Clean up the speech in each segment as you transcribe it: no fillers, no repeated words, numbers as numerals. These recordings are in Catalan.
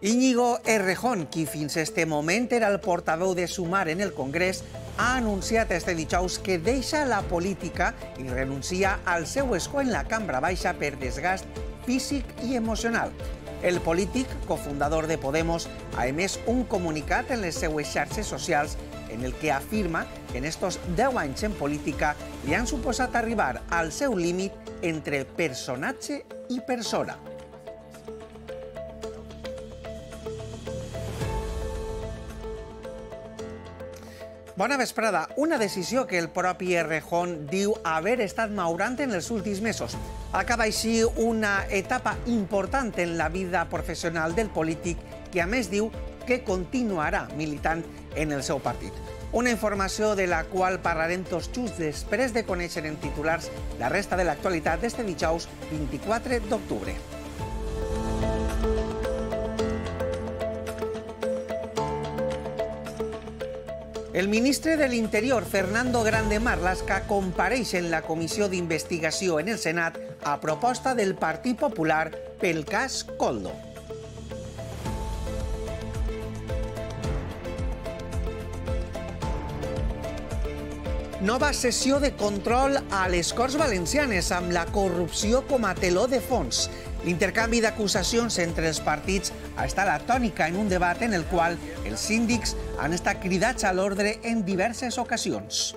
Íñigo Errejón, qui fins este moment era el portaveu de Sumar en el Congrés, ha anunciat este dijous que deixa la política i renuncia al seu escó en la cambra baixa per desgast físic i emocional. El polític, cofundador de Podemos, ha emès un comunicat en les seues xarxes socials en el que afirma que en estos 10 anys en política li han suposat arribar al seu límit entre personatge i persona. Bona vesprada. Una decisió que el propi Errejón diu haver estat maurant en els últims mesos. Acaba així una etapa important en la vida professional del polític que a més diu que continuarà militant en el seu partit. Una informació de la qual parlarem tots just després de conèixer en titulars la resta de l'actualitat d'este dijous 24 d'octubre. El ministre de l'Interior, Fernando Grande Marlaska, compareix en la comissió d'investigació en el Senat a proposta del Partit Popular pel cas Koldo. Nova sessió de control a les Corts Valencianes amb la corrupció com a teló de fons. L'intercanvi d'acusacions entre els partits ha estat la tònica en un debat en el qual els síndics han estat cridats a l'ordre en diverses ocasions.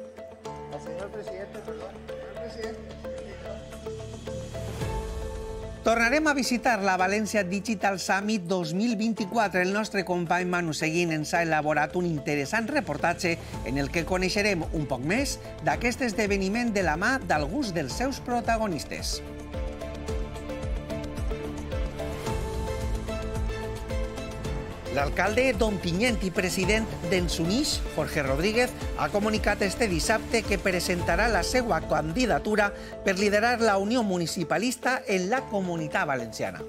Tornarem a visitar la València Digital Summit 2024. El nostre company Manu Seguín ens ha elaborat un interessant reportatge en el que coneixerem un poc més d'aquest esdeveniment de la mà d'alguns dels seus protagonistes. L'alcalde d'Ontinyent i president d'Ensunix, Jorge Rodríguez, ha comunicat este dissabte que presentarà la seva candidatura per liderar la Unió Municipalista en la Comunitat Valenciana.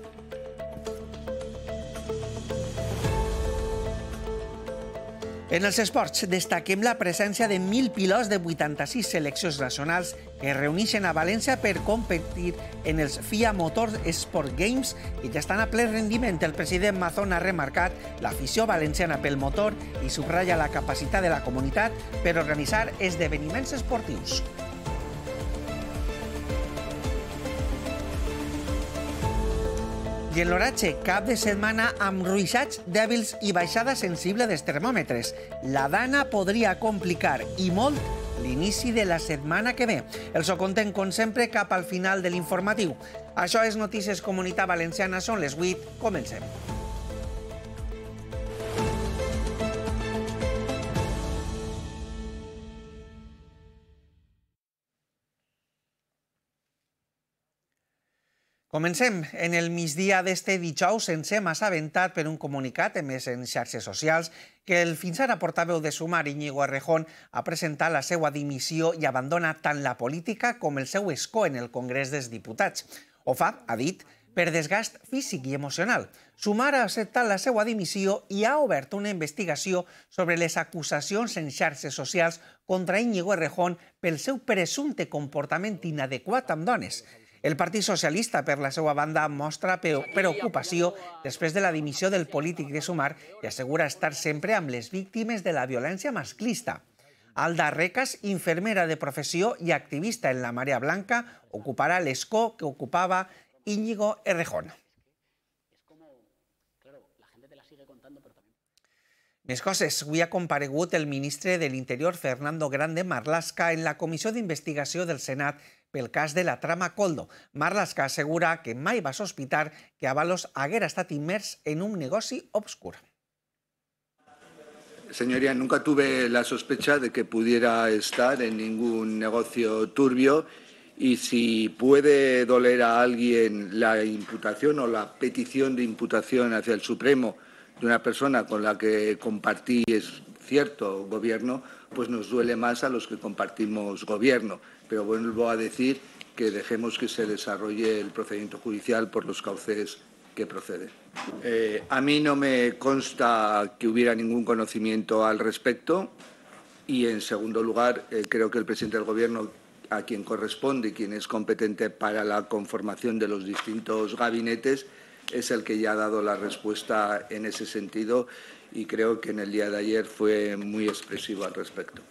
En els esports destaquem la presència de 1.000 pilots de 86 seleccions nacionals que es reuneixen a València per competir en els FIA Motor Sport Games i ja estan a ple rendiment. El president Mazón ha remarcat l'afició valenciana pel motor i subratlla la capacitat de la comunitat per organitzar esdeveniments esportius. I en l'oratge, cap de setmana amb ruixats dèbils i baixada sensible dels termòmetres. La dana podria complicar, i molt, l'inici de la setmana que ve. Els ho contem, com sempre, cap al final de l'informatiu. Això és Notícies Comunitat Valenciana, són les 8. Comencem. Comencem. En el migdia d'este dijous ens hem assabentat per un comunicat emès en xarxes socials que el fins ara portaveu de Sumar, Íñigo Errejón, ha presentat la seva dimissió i abandona tant la política com el seu escó en el Congrés dels Diputats. Ho fa, ha dit, per desgast físic i emocional. Sumar ha acceptat la seva dimissió i ha obert una investigació sobre les acusacions en xarxes socials contra Íñigo Errejón pel seu presumpte comportament inadequat amb dones. El Partit Socialista, per la seva banda, mostra preocupació després de la dimissió del polític de Sumar i assegura estar sempre amb les víctimes de la violència masclista. Alda Recas, infermera de professió i activista en la Marea Blanca, ocuparà l'escó que ocupava Íñigo Errejón. Més coses. Avui ha comparegut el ministre de l'Interior, Fernando Grande Marlaska, en la comissió d'investigació del Senat pel cas de la trama Koldo. Marlaska assegura que mai va sospitar que Ábalos haguera estat immers en un negoci obscur. Señoría, nunca tuve la sospecha de que pudiera estar en ningún negocio turbio y si puede doler a alguien la imputación o la petición de imputación hacia el Supremo de una persona con la que compartí cierto gobierno, pues nos duele más a los que compartimos gobierno. Pero vuelvo a decir que dejemos que se desarrolle el procedimiento judicial por los cauces que procede. A mí no me consta que hubiera ningún conocimiento al respecto y, en segundo lugar, creo que el presidente del Gobierno, a quien corresponde y quien es competente para la conformación de los distintos gabinetes, es el que ya ha dado la respuesta en ese sentido y creo que en el día de ayer fue muy expresivo al respecto.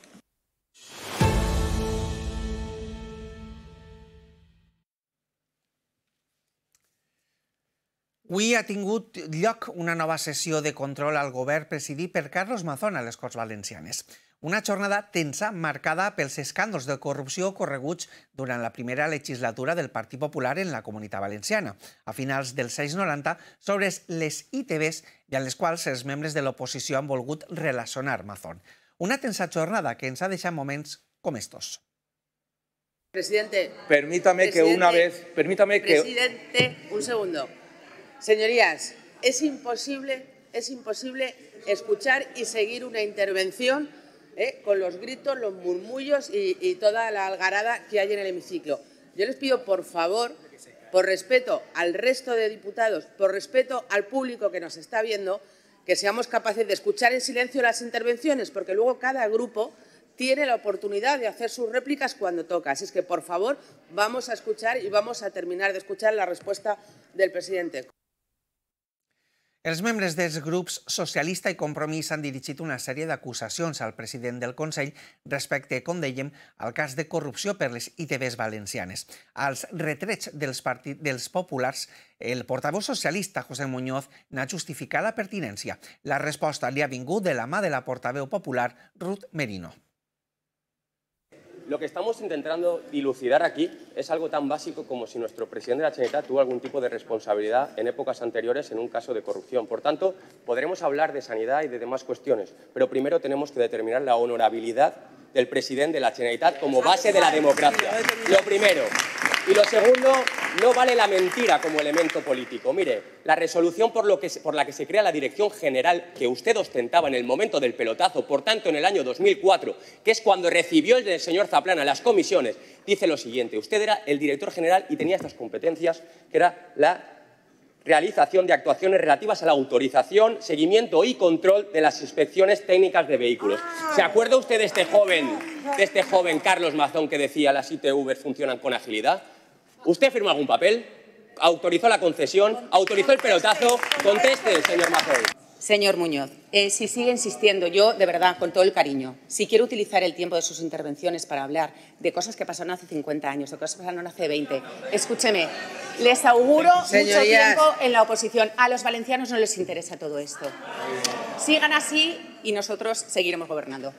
Avui ha tingut lloc una nova sessió de control al govern presidit per Carlos Mazón a les Corts Valencianes. Una jornada tensa marcada pels escàndols de corrupció ocorreguts durant la primera legislatura del Partit Popular en la Comunitat Valenciana, a finals dels anys 90, sobre les ITVs i en les quals els membres de l'oposició han volgut relacionar Mazón. Una tensa jornada que ens ha deixat moments com estos. Presidente, permítame que una vez... Presidente, un segundo. Señorías, es imposible escuchar y seguir una intervención con los gritos, los murmullos y toda la algarada que hay en el hemiciclo. Yo les pido, por favor, por respeto al resto de diputados, por respeto al público que nos está viendo, que seamos capaces de escuchar en silencio las intervenciones, porque luego cada grupo tiene la oportunidad de hacer sus réplicas cuando toca. Así es que, por favor, vamos a escuchar y vamos a terminar de escuchar la respuesta del presidente. Els membres dels grups Socialista i Compromís han dirigit una sèrie d'acusacions al president del Consell respecte, com dèiem, al cas de corrupció per les ITVs valencianes. Als retrets dels populars, el portaveu socialista, José Muñoz, n'ha justificat la pertinència. La resposta li ha vingut de la mà de la portaveu popular, Ruth Merino. Lo que estamos intentando dilucidar aquí es algo tan básico como si nuestro presidente de la Generalitat tuvo algún tipo de responsabilidad en épocas anteriores en un caso de corrupción. Por tanto, podremos hablar de sanidad y de demás cuestiones, pero primero tenemos que determinar la honorabilidad del presidente de la Generalitat como base de la democracia. Lo primero. Y lo segundo, no vale la mentira como elemento político. Mire, la resolución por la que se crea la Dirección General que usted ostentaba en el momento del pelotazo, por tanto en el año 2004, que es cuando recibió el señor Zaplana las comisiones, dice lo siguiente: usted era el director general y tenía estas competencias, que era la realización de actuaciones relativas a la autorización, seguimiento y control de las inspecciones técnicas de vehículos. ¿Se acuerda usted de este joven Carlos Mazón que decía las ITV funcionan con agilidad? ¿Usted firmó algún papel? ¿Autorizó la concesión? ¿Autorizó el pelotazo? Conteste, señor Mazón. Señor Muñoz, si sigue insistiendo, yo, de verdad, con todo el cariño, si quiero utilizar el tiempo de sus intervenciones para hablar de cosas que pasaron hace 50 años, de cosas que pasaron hace 20, escúcheme, les auguro mucho tiempo en la oposición. A los valencianos no les interesa todo esto. Sigan así y nosotros seguiremos gobernando.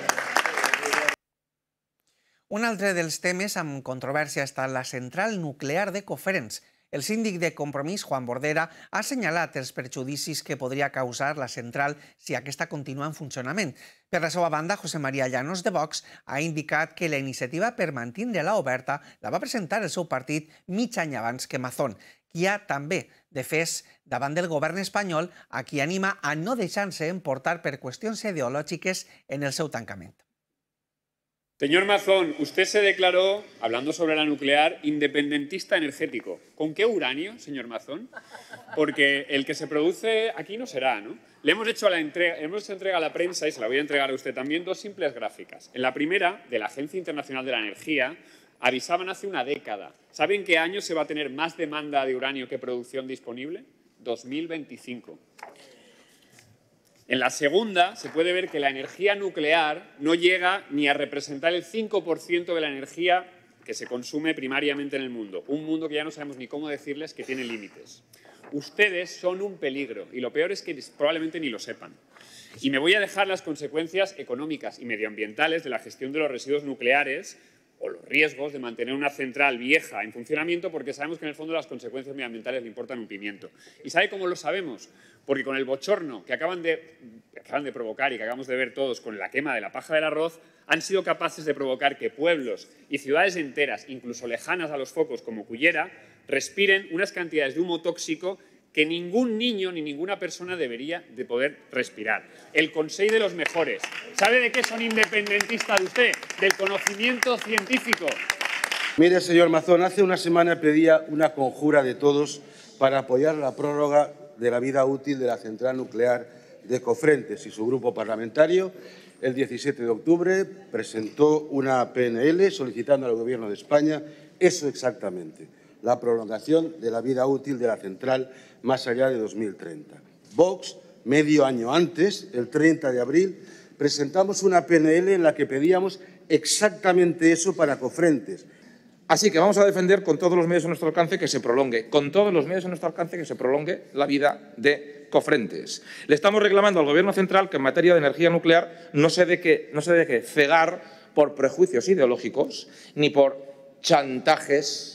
Un altre dels temes amb controvèrsia ha estat la central nuclear de Cofrents. El síndic de Compromís, Juan Bordera, ha assenyalat els perjudicis que podria causar la central si aquesta continua en funcionament. Per la seva banda, José María Llanos, de Vox, ha indicat que la iniciativa per mantindre-la oberta la va presentar el seu partit mig any abans que Mazón, qui ha també defès davant del govern espanyol, a qui anima a no deixar-se emportar per qüestions ideològiques en el seu tancament. Señor Mazón, usted se declaró, hablando sobre la nuclear, independentista energético. ¿Con qué uranio, señor Mazón? Porque el que se produce aquí no será, ¿no? Le hemos hecho entrega a la prensa, y se la voy a entregar a usted también, dos simples gráficas. En la primera, de la Agencia Internacional de la Energía, avisaban hace una década. ¿Saben qué año se va a tener más demanda de uranio que producción disponible? 2025. En la segunda se puede ver que la energía nuclear no llega ni a representar el 5% de la energía que se consume primariamente en el mundo. Un mundo que ya no sabemos ni cómo decirles que tiene límites. Ustedes son un peligro y lo peor es que probablemente ni lo sepan. Y me voy a dejar las consecuencias económicas y medioambientales de la gestión de los residuos nucleares o los riesgos de mantener una central vieja en funcionamiento, porque sabemos que en el fondo las consecuencias medioambientales le importan un pimiento. ¿Y sabe cómo lo sabemos? Porque con el bochorno que acaban de provocar y que acabamos de ver todos con la quema de la paja del arroz, han sido capaces de provocar que pueblos y ciudades enteras, incluso lejanas a los focos como Cullera, respiren unas cantidades de humo tóxico que ningún niño ni ninguna persona debería de poder respirar. El Consell de los mejores. ¿Sabe de qué son independentistas usted? Del conocimiento científico. Mire, señor Mazón, hace una semana pedía una conjura de todos para apoyar la prórroga de la vida útil de la central nuclear de Cofrentes, y su grupo parlamentario el 17 de octubre presentó una PNL solicitando al Gobierno de España eso exactamente. la prolongación de la vida útil de la central más allá de 2030. Vox, medio año antes, el 30 de abril, presentamos una PNL en la que pedíamos exactamente eso para Cofrentes. Así que vamos a defender con todos los medios a nuestro alcance que se prolongue, la vida de Cofrentes. Le estamos reclamando al Gobierno central que en materia de energía nuclear no se deje cegar por prejuicios ideològics ni por chantajes.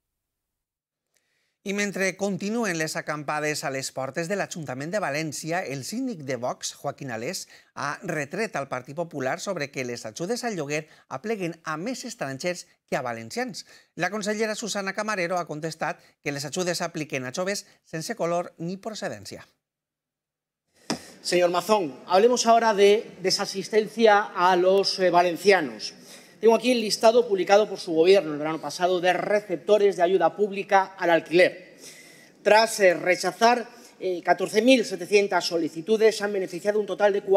I mentre continuen les acampades a les portes de l'Ajuntament de València, el síndic de Vox, Joaquín Alés, ha retret al Partit Popular sobre que les ajudes al lloguer apleguen a més estrangers que a valencians. La consellera Susana Camarero ha contestat que les ajudes s'apliquen a joves sense color ni procedència. Señor Mazón, hablemos ahora de desasistencia a los valencianos. Tengo aquí el listado publicado por su gobierno el verano pasado de receptores de ayuda pública al alquiler. Tras rechazar 14.700 solicitudes, han beneficiado un total de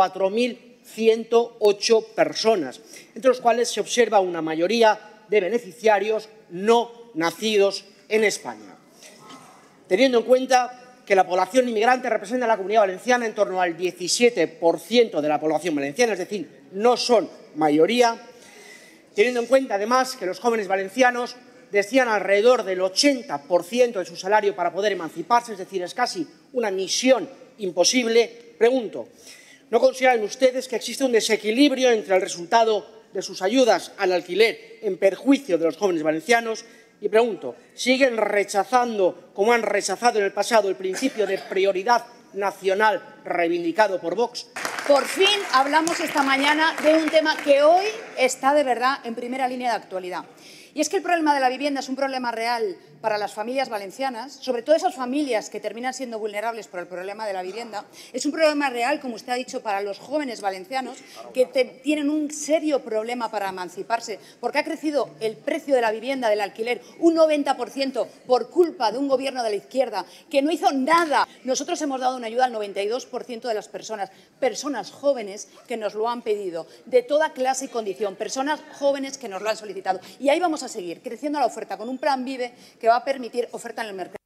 4.108 personas, entre los cuales se observa una mayoría de beneficiarios no nacidos en España. Teniendo en cuenta que la población inmigrante representa en la Comunidad Valenciana en torno al 17% de la población valenciana, es decir, no son mayoría. Teniendo en cuenta, además, que los jóvenes valencianos destían alrededor del 80% de su salario para poder emanciparse, es decir, es casi una misión imposible, pregunto, ¿no consideran ustedes que existe un desequilibrio entre el resultado de sus ayudas al alquiler en perjuicio de los jóvenes valencianos? Y pregunto, ¿siguen rechazando, como han rechazado en el pasado, el principio de prioridad nacional reivindicado por Vox? Por fin hablamos esta mañana de un tema que hoy está de verdad en primera línea de actualidad. Y es que el problema de la vivienda es un problema real para las familias valencianas, sobre todo esas familias que terminan siendo vulnerables por el problema de la vivienda. Es un problema real, como usted ha dicho, para los jóvenes valencianos que tienen un serio problema para emanciparse, porque ha crecido el precio de la vivienda, del alquiler, un 90% por culpa de un gobierno de la izquierda que no hizo nada. Nosotros hemos dado una ayuda al 92% de las personas jóvenes que nos lo han pedido, de toda clase y condición, personas jóvenes que nos lo han solicitado. Y ahí vamos a seguir creciendo la oferta con un plan Vive que va a permitir oferta en el mercado.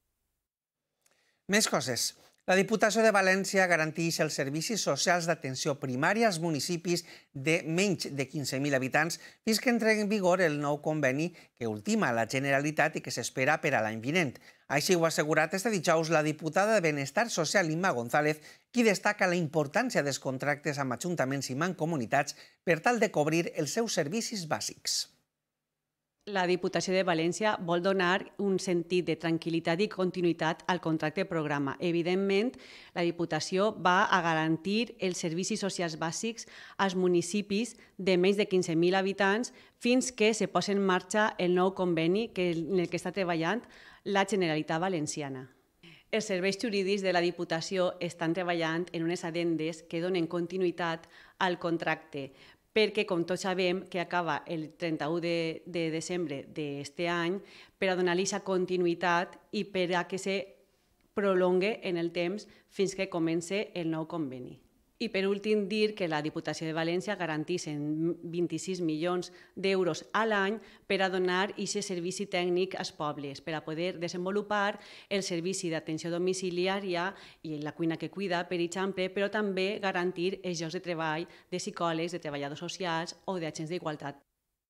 Més coses. La Diputació de València garanteix els servicis socials d'atenció primària als municipis de menys de 15.000 habitants fins que entre en vigor el nou conveni que ultima la Generalitat i que s'espera per a l'any vinent. Així ho ha assegurat este dijous la diputada de Benestar Social, Imma González, qui destaca la importància dels contractes amb ajuntaments i mancomunitats per tal de cobrir els seus servicis bàsics. La Diputació de València vol donar un sentit de tranquil·litat i continuïtat al contracte programa. Evidentment, la Diputació va a garantir els servicis socials bàsics als municipis de menys de 15.000 habitants fins que se posi en marxa el nou conveni en el que està treballant la Generalitat Valenciana. Els serveis jurídics de la Diputació estan treballant en unes addendes que donen continuïtat al contracte, perquè, com tots sabem, que acaba el 31 de desembre d'aquest any, per a donar-li aquesta continuïtat i per a que se prolongue en el temps fins que comence el nou conveni. I per últim dir que la Diputació de València garanteix 26 milions d'euros a l'any per a donar aquest servici tècnic als pobles, per a poder desenvolupar el servici d'atenció domiciliària i la cuina que cuida, per exemple, però també garantir els llocs de treball de psicòlegs, de treballadors socials o d'agents d'igualtat.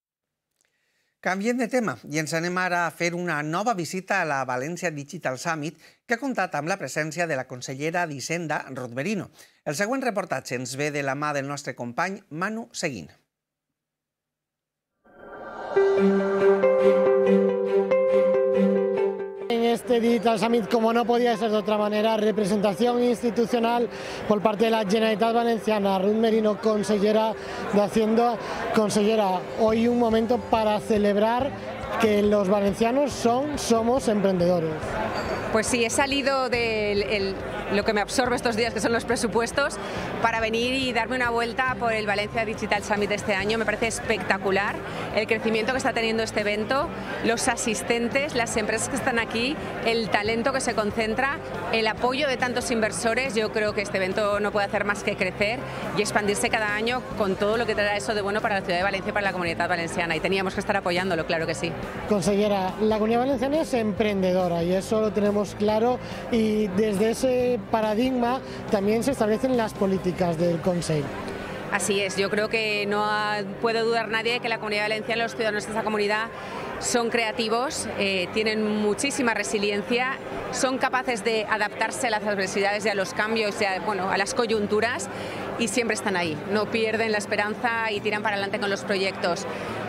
Canviem de tema i ens anem ara a fer una nova visita a la València Digital Summit que ha comptat amb la presència de la consellera d'Hisenda, Ruth Merino. El següent reportatge ens ve de la mà del nostre company Manu Seguín. En este Digital Summit, como no podía ser de otra manera, representación institucional por parte de la Generalitat Valenciana. Ruth Merino, consellera de Hacienda. Consellera, hoy un momento para celebrar que los valencianos somos emprendedores. Pues sí, he salido del lo que me absorbe estos días, que son los presupuestos, para venir y darme una vuelta por el Valencia Digital Summit de este año. Me parece espectacular el crecimiento que está teniendo este evento, los asistentes, las empresas que están aquí, el talento que se concentra, el apoyo de tantos inversores. Yo creo que este evento no puede hacer más que crecer y expandirse cada año con todo lo que traerá eso de bueno para la ciudad de Valencia y para la comunidad valenciana, y teníamos que estar apoyándolo, claro que sí. Consellera, la comunidad valenciana es emprendedora y eso lo tenemos claro, y desde ese paradigma también se establecen las políticas del Consell. Así es, yo creo que no puede dudar nadie de que la comunidad valenciana, los ciudadanos de esta comunidad son creativos, tienen muchísima resiliencia, son capaces de adaptarse a las adversidades y a los cambios, y a las coyunturas, y siempre están ahí, no pierden la esperanza y tiran para adelante con los proyectos.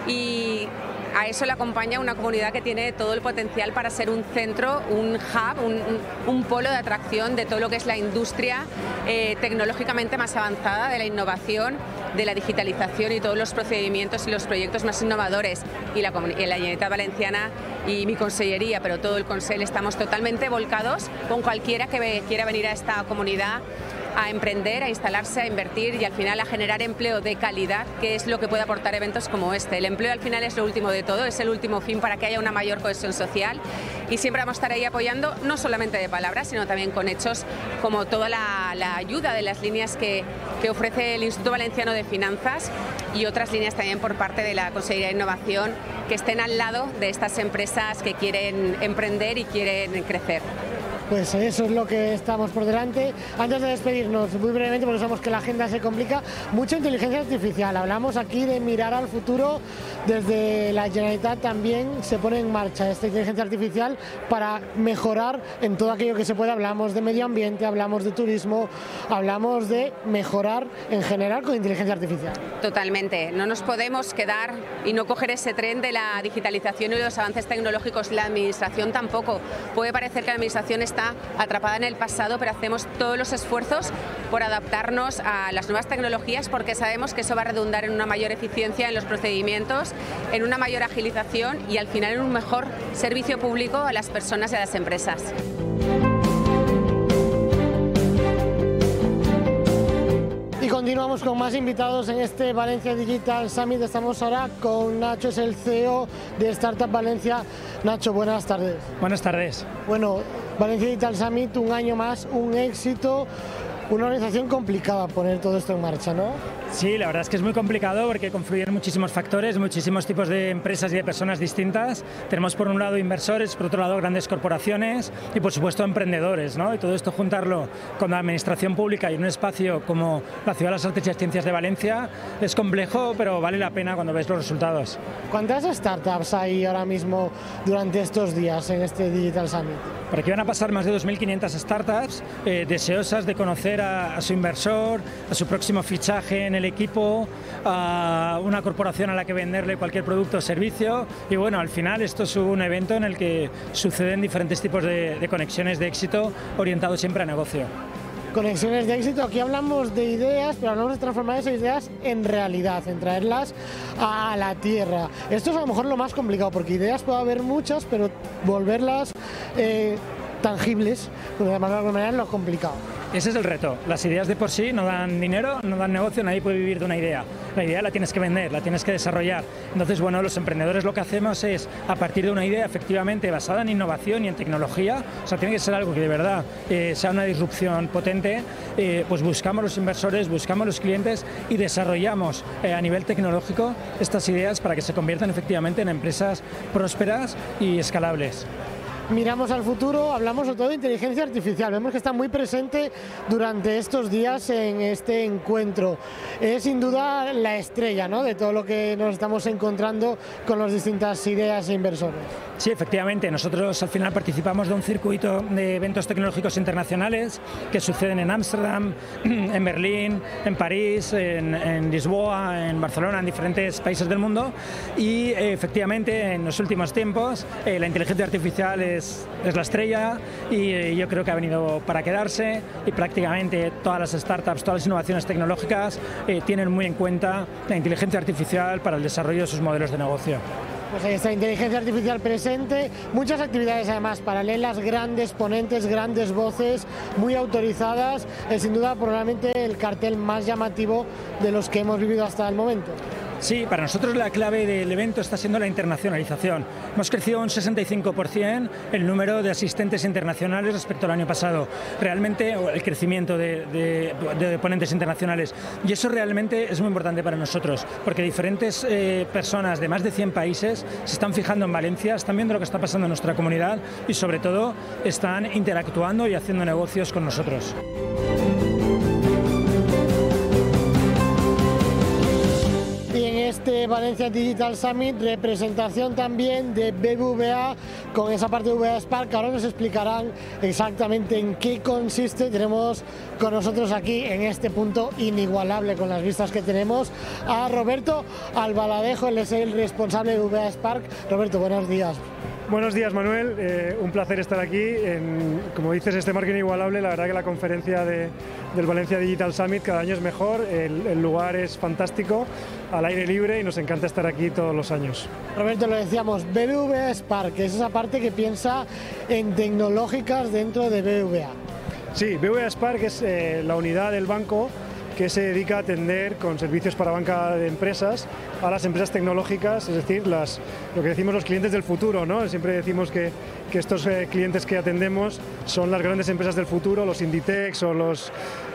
Y a eso le acompaña una comunidad que tiene todo el potencial para ser un centro, un hub, un polo de atracción de todo lo que es la industria tecnológicamente más avanzada, de la innovación, de la digitalización y todos los procedimientos y los proyectos más innovadores. Y la Generalitat Valenciana y mi consellería, pero todo el Consell, estamos totalmente volcados con cualquiera que quiera venir a esta comunidad a emprender, a instalarse, a invertir y al final a generar empleo de calidad, que es lo que puede aportar eventos como este. El empleo al final es lo último de todo, es el último fin para que haya una mayor cohesión social, y siempre vamos a estar ahí apoyando, no solamente de palabras, sino también con hechos, como toda la ayuda de las líneas que ofrece el Instituto Valenciano de Finanzas y otras líneas también por parte de la Consellería de Innovación, que estén al lado de estas empresas que quieren emprender y quieren crecer. Pues eso es lo que estamos por delante. Antes de despedirnos, muy brevemente, porque sabemos que la agenda se complica, mucha inteligencia artificial. Hablamos aquí de mirar al futuro. Desde la Generalitat también se pone en marcha esta inteligencia artificial para mejorar en todo aquello que se pueda. Hablamos de medio ambiente, hablamos de turismo, hablamos de mejorar en general con inteligencia artificial. Totalmente. No nos podemos quedar y no coger ese tren de la digitalización y los avances tecnológicos. La administración tampoco. Puede parecer que la administración está atrapada en el pasado, pero hacemos todos los esfuerzos por adaptarnos a las nuevas tecnologías, porque sabemos que eso va a redundar en una mayor eficiencia en los procedimientos, en una mayor agilización y al final en un mejor servicio público a las personas y a las empresas. Y continuamos con más invitados en este Valencia Digital Summit. Estamos ahora con Nacho, es el CEO de Startup Valencia. Nacho, buenas tardes. Buenas tardes. Bueno, Valencia Digital Summit, un año más, un éxito, una organización complicada poner todo esto en marcha, ¿no? Sí, la verdad es que es muy complicado porque confluyen muchísimos factores, muchísimos tipos de empresas y de personas distintas. Tenemos por un lado inversores, por otro lado grandes corporaciones y por supuesto emprendedores, ¿no? Y todo esto juntarlo con la administración pública y en un espacio como la Ciudad de las Artes y las Ciencias de Valencia es complejo, pero vale la pena cuando ves los resultados. ¿Cuántas startups hay ahora mismo durante estos días en este Digital Summit? Por aquí van a pasar más de 2.500 startups deseosas de conocer a su inversor, a su próximo fichaje en el equipo, a una corporación a la que venderle cualquier producto o servicio. Y bueno, al final esto es un evento en el que suceden diferentes tipos de conexiones de éxito orientados siempre a negocio. Conexiones de éxito, aquí hablamos de ideas, pero hablamos de transformar esas ideas en realidad, en traerlas a la tierra. Esto es a lo mejor lo más complicado, porque ideas puede haber muchas, pero volverlas tangibles, de alguna manera, es lo complicado. Ese es el reto. Las ideas de por sí no dan dinero, no dan negocio, nadie puede vivir de una idea. La idea la tienes que vender, la tienes que desarrollar. Entonces, bueno, los emprendedores lo que hacemos es, a partir de una idea efectivamente basada en innovación y en tecnología, o sea, tiene que ser algo que de verdad sea una disrupción potente, pues buscamos los inversores, buscamos los clientes y desarrollamos a nivel tecnológico estas ideas para que se conviertan efectivamente en empresas prósperas y escalables. Miramos al futuro, hablamos sobre todo de inteligencia artificial, vemos que está muy presente durante estos días en este encuentro. Es sin duda la estrella, ¿no?, de todo lo que nos estamos encontrando con las distintas ideas e inversores. Sí, efectivamente, nosotros al final participamos de un circuito de eventos tecnológicos internacionales que suceden en Ámsterdam, en Berlín, en París, en Lisboa, en Barcelona, en diferentes países del mundo, y efectivamente en los últimos tiempos la inteligencia artificial es la estrella y yo creo que ha venido para quedarse, y prácticamente todas las startups, todas las innovaciones tecnológicas tienen muy en cuenta la inteligencia artificial para el desarrollo de sus modelos de negocio. Pues ahí está, inteligencia artificial presente, muchas actividades además paralelas, grandes ponentes, grandes voces, muy autorizadas, es sin duda probablemente el cartel más llamativo de los que hemos vivido hasta el momento. Sí, para nosotros la clave del evento está siendo la internacionalización. Hemos crecido un 65% el número de asistentes internacionales respecto al año pasado. Realmente el crecimiento de ponentes internacionales. Y eso realmente es muy importante para nosotros, porque diferentes personas de más de 100 países se están fijando en Valencia, están viendo lo que está pasando en nuestra comunidad y sobre todo están interactuando y haciendo negocios con nosotros. Este Valencia Digital Summit, representación también de BBVA con esa parte de BBVA Spark. Ahora nos explicarán exactamente en qué consiste. Tenemos con nosotros aquí en este punto inigualable con las vistas que tenemos a Roberto Albaladejo, él es el responsable de BBVA Spark. Roberto, buenos días. Buenos días, Manuel. Un placer estar aquí. Como dices, este marco inigualable. La verdad que la conferencia del Valencia Digital Summit cada año es mejor. El lugar es fantástico, al aire libre, y nos encanta estar aquí todos los años. Roberto, lo decíamos, BBVA Spark, que es esa parte que piensa en tecnológicas dentro de BBVA. Sí, BBVA Spark es la unidad del banco que se dedica a atender con servicios para banca de empresas a las empresas tecnológicas, es decir, lo que decimos los clientes del futuro, ¿no? Siempre decimos que estos clientes que atendemos son las grandes empresas del futuro, los Inditex o los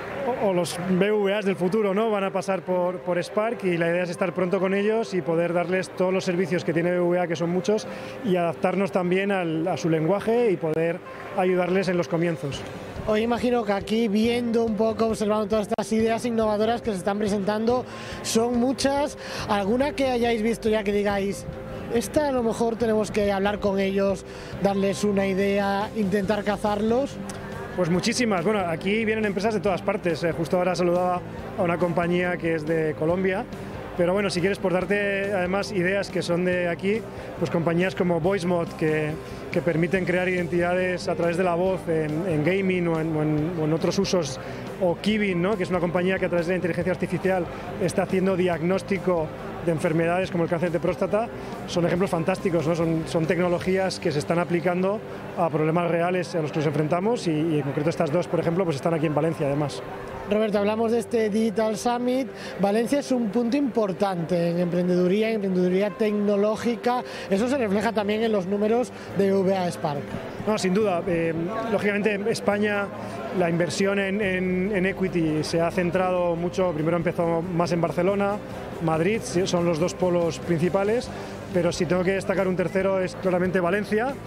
BBVAs del futuro, ¿no? Van a pasar por Spark, y la idea es estar pronto con ellos y poder darles todos los servicios que tiene BBVA, que son muchos, y adaptarnos también a su lenguaje y poder ayudarles en los comienzos. Hoy imagino que aquí, viendo un poco, observando todas estas ideas innovadoras que se están presentando, son muchas. ¿Alguna que hayáis visto ya que digáis, esta a lo mejor tenemos que hablar con ellos, darles una idea, intentar cazarlos? Pues muchísimas. Bueno, aquí vienen empresas de todas partes. Justo ahora saludaba a una compañía que es de Colombia. Pero bueno, si quieres, por darte además ideas que son de aquí, pues compañías como VoiceMod, que permiten crear identidades a través de la voz en gaming o en otros usos, o Kivin, ¿no? Que es una compañía que a través de la inteligencia artificial está haciendo diagnóstico de enfermedades como el cáncer de próstata. Son ejemplos fantásticos, ¿no? Son tecnologías que se están aplicando a problemas reales a los que nos enfrentamos, y en concreto estas dos, por ejemplo, pues están aquí en Valencia además. Roberto, hablamos de este Digital Summit. Valencia es un punto importante en emprendeduría tecnológica. Eso se refleja también en los números de BBVA Spark. No, sin duda. Lógicamente, España, la inversión en equity se ha centrado mucho. Primero empezó más en Barcelona, Madrid, son los dos polos principales, pero si tengo que destacar un tercero es claramente Valencia.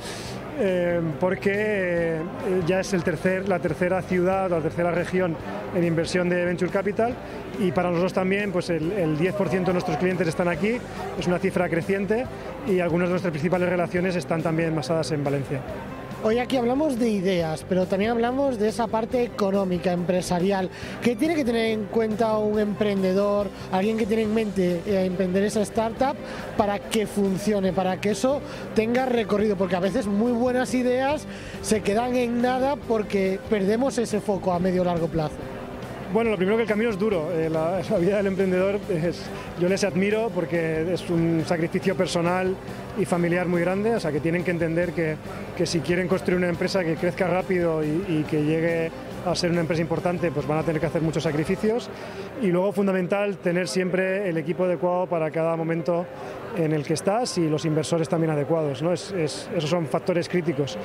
Porque ya es la tercera ciudad o la tercera región en inversión de Venture Capital, y para nosotros también pues el 10% de nuestros clientes están aquí, es una cifra creciente, y algunas de nuestras principales relaciones están también basadas en Valencia. Hoy aquí hablamos de ideas, pero también hablamos de esa parte económica, empresarial. ¿Qué tiene que tener en cuenta un emprendedor, alguien que tiene en mente emprender esa startup para que funcione, para que eso tenga recorrido? Porque a veces muy buenas ideas se quedan en nada porque perdemos ese foco a medio o largo plazo. Bueno, lo primero, que el camino es duro. La vida del emprendedor, yo les admiro porque es un sacrificio personal y familiar muy grande, o sea que tienen que entender que si quieren construir una empresa que crezca rápido y que llegue a ser una empresa importante, pues van a tener que hacer muchos sacrificios. Y luego, fundamental, tener siempre el equipo adecuado para cada momento en el que estás, y los inversores también adecuados, ¿no? Esos son factores críticos.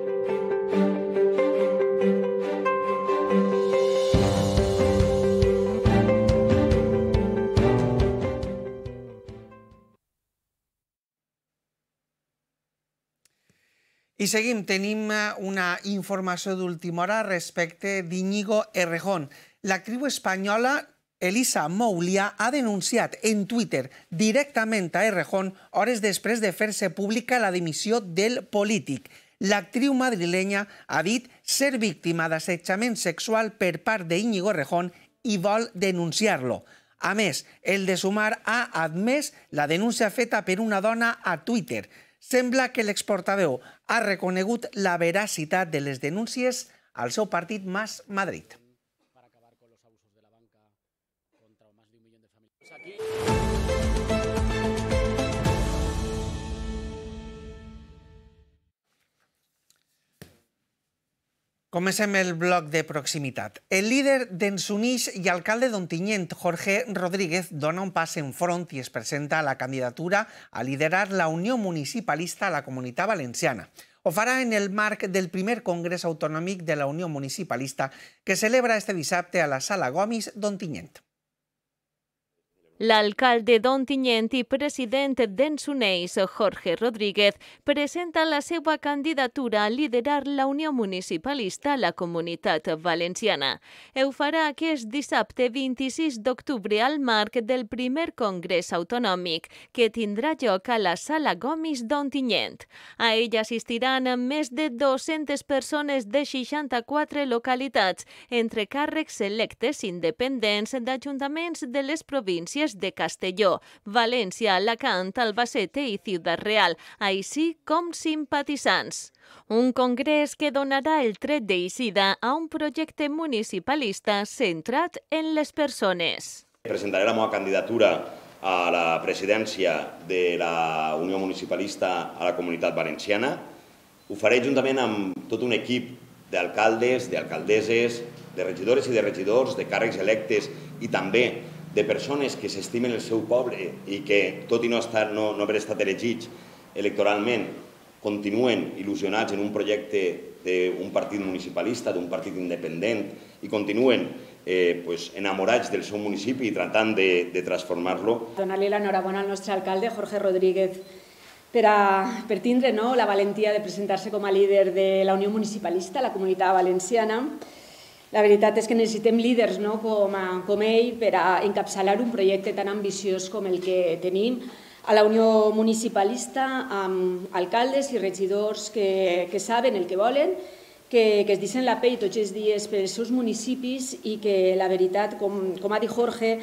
I seguim, tenim una informació d'última hora respecte d'Íñigo Errejón. L'actriu espanyola Elisa Moulià ha denunciat en Twitter directament a Errejón hores després de fer-se pública la dimissió del polític. L'actriu madrilenya ha dit ser víctima d'assetjament sexual per part d'Íñigo Errejón i vol denunciar-lo. A més, el de Sumar ha admès la denúncia feta per una dona a Twitter. Sembla que l'exportaveu ha reconegut la veracitat de les denúncies al seu partit Mas Madrid. Comencem el bloc de proximitat. El líder d'Ensunix i alcalde d'Ontinyent, Jorge Rodríguez, dona un pas en front i es presenta a la candidatura a liderar la Unió Municipalista a la Comunitat Valenciana. Ho farà en el marc del primer Congrés Autonòmic de la Unió Municipalista que celebra este dissabte a la Sala Gomis d'Ontinyent. L'alcalde d'Ontinyent i president d'Ensuneix, Jorge Rodríguez, presenta la seva candidatura a liderar la Unió Municipalista a la Comunitat Valenciana. Ho farà aquest dissabte 26 d'octubre al marc del primer Congrés Autonòmic, que tindrà lloc a la Sala Gomis d'Ontinyent. A ell assistiran més de 200 persones de 64 localitats, entre càrrecs electes independents d'ajuntaments de les províncies de Castelló, València, Alacant, Albacete i Ciutat Real, així com simpatitzants. Un congrés que donarà el tret d'eixida a un projecte municipalista centrat en les persones. Presentaré la meva candidatura a la presidència de la Unió Municipalista a la Comunitat Valenciana. Ho faré juntament amb tot un equip d'alcaldes, d'alcaldesses, de regidores i de regidors, de càrrecs electes i també de persones que s'estimen el seu poble i que, tot i no haver estat elegits electoralment, continuen il·lusionats en un projecte d'un partit municipalista, d'un partit independent i continuen enamorats del seu municipi i tratant de transformar-lo. Donar-li l'enhorabona al nostre alcalde, Jorge Rodríguez, per tindre la valentia de presentar-se com a líder de la Unió Municipalista a la Comunitat Valenciana. La veritat és que necessitem líders com ell per a encapçalar un projecte tan ambiciós com el que tenim a la Unió Municipalista, amb alcaldes i regidors que saben el que volen, que es deixen la pell tots els dies pels seus municipis i que la veritat, com ha dit Jorge,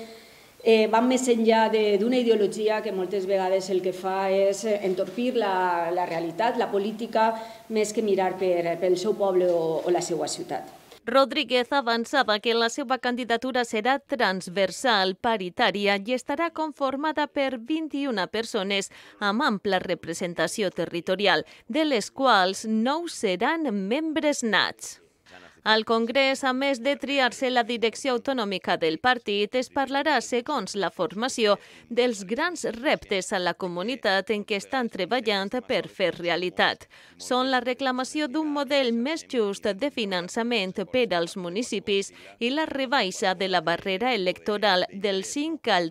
van més enllà d'una ideologia que moltes vegades el que fa és entorpir la realitat, la política, més que mirar pel seu poble o la seva ciutat. Rodríguez avançava que la seva candidatura serà transversal, paritària i estarà conformada per 21 persones amb ampla representació territorial, de les quals 9 seran membres nats. Al Congrés, a més de triar-se la direcció autonòmica del partit, es parlarà, segons la formació, dels grans reptes a la comunitat en què estan treballant per fer realitat. Són la reclamació d'un model més just de finançament per als municipis i la rebaixa de la barrera electoral del 5 al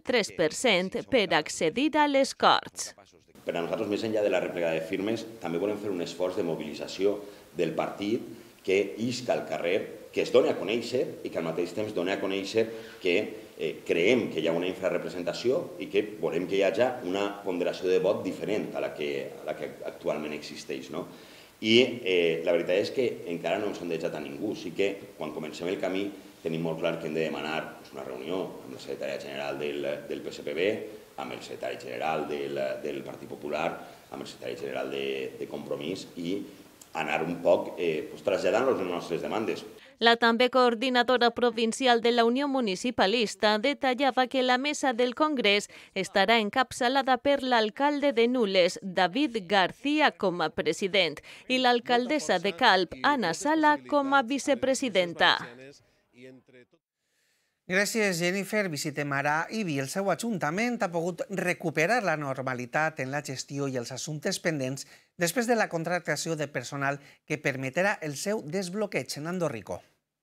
3% per accedir a les Corts. Per a nosaltres, més enllà de la replegada de firmes, també volem fer un esforç de mobilització del partit que isca al carrer, que es doni a conèixer i que al mateix temps doni a conèixer que creiem que hi ha una infrarrepresentació i que volem que hi hagi una ponderació de vot diferent a la que actualment existeix. I la veritat és que encara no hem sondejat a ningú. Sí que quan comencem el camí tenim molt clar que hem de demanar una reunió amb la secretària general del PSPB, amb el secretari general del Partit Popular, amb el secretari general de Compromís i anar un poc traslladant les nostres demandes. La també coordinadora provincial de la Unió Municipalista detallava que la mesa del Congrés estarà encapçalada per l'alcalde de Nules, David García, com a president, i l'alcaldessa de Calp, Anna Sala, com a vicepresidenta. Gràcies, Jennifer. Visitem ara Ibi. El seu ajuntament ha pogut recuperar la normalitat en la gestió i els assumptes pendents després de la contractació de personal que permetrà el seu desbloqueig. Nando Rico.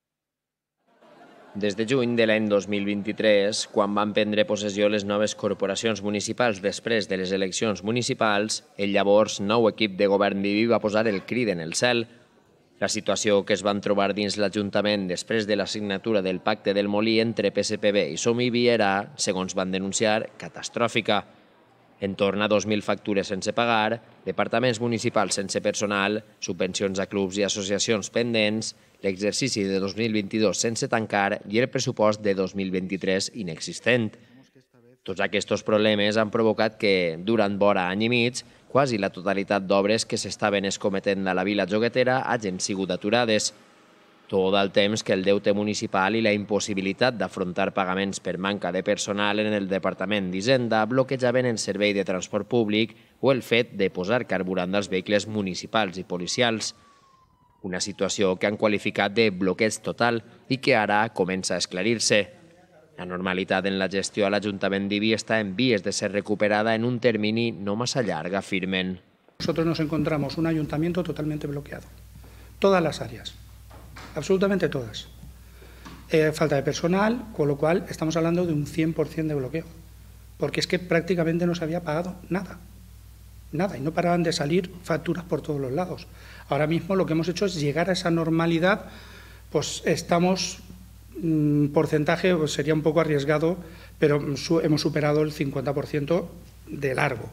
Des de juny de l'any 2023, quan van prendre possessió les noves corporacions municipals després de les eleccions municipals, el llavors nou equip de govern d'Ibi va posar el crit en el cel. La situació que es van trobar dins l'Ajuntament després de la signatura del Pacte del Molí entre PSPB i Som Ibi era, segons van denunciar, catastròfica. Entorn a 2.000 factures sense pagar, departaments municipals sense personal, subvencions a clubs i associacions pendents, l'exercici de 2022 sense tancar i el pressupost de 2023 inexistent. Tots aquests problemes han provocat que, durant vora any i mig, quasi la totalitat d'obres que s'estaven escometent a la vila joguetera hagin sigut aturades. Tot el temps que el deute municipal i la impossibilitat d'afrontar pagaments per manca de personal en el Departament d'Hisenda bloquejaven el servei de transport públic o el fet de posar carburant als vehicles municipals i policials. Una situació que han qualificat de bloqueig total i que ara comença a esclarir-se. La normalitat en la gestió a l'Ajuntament d'Ibi està en vies de ser recuperada en un termini no massa llarg, afirmen. Nosotros nos encontramos un ayuntamiento totalmente bloqueado. Todas las áreas, absolutamente todas. Falta de personal, con lo cual estamos hablando de un 100% de bloqueo. Porque es que prácticamente no se había pagado nada. Nada, y no paraban de salir facturas por todos los lados. Ahora mismo lo que hemos hecho es llegar a esa normalidad, pues estamos, porcentaje pues sería un poco arriesgado, pero hemos superado el 50% de largo.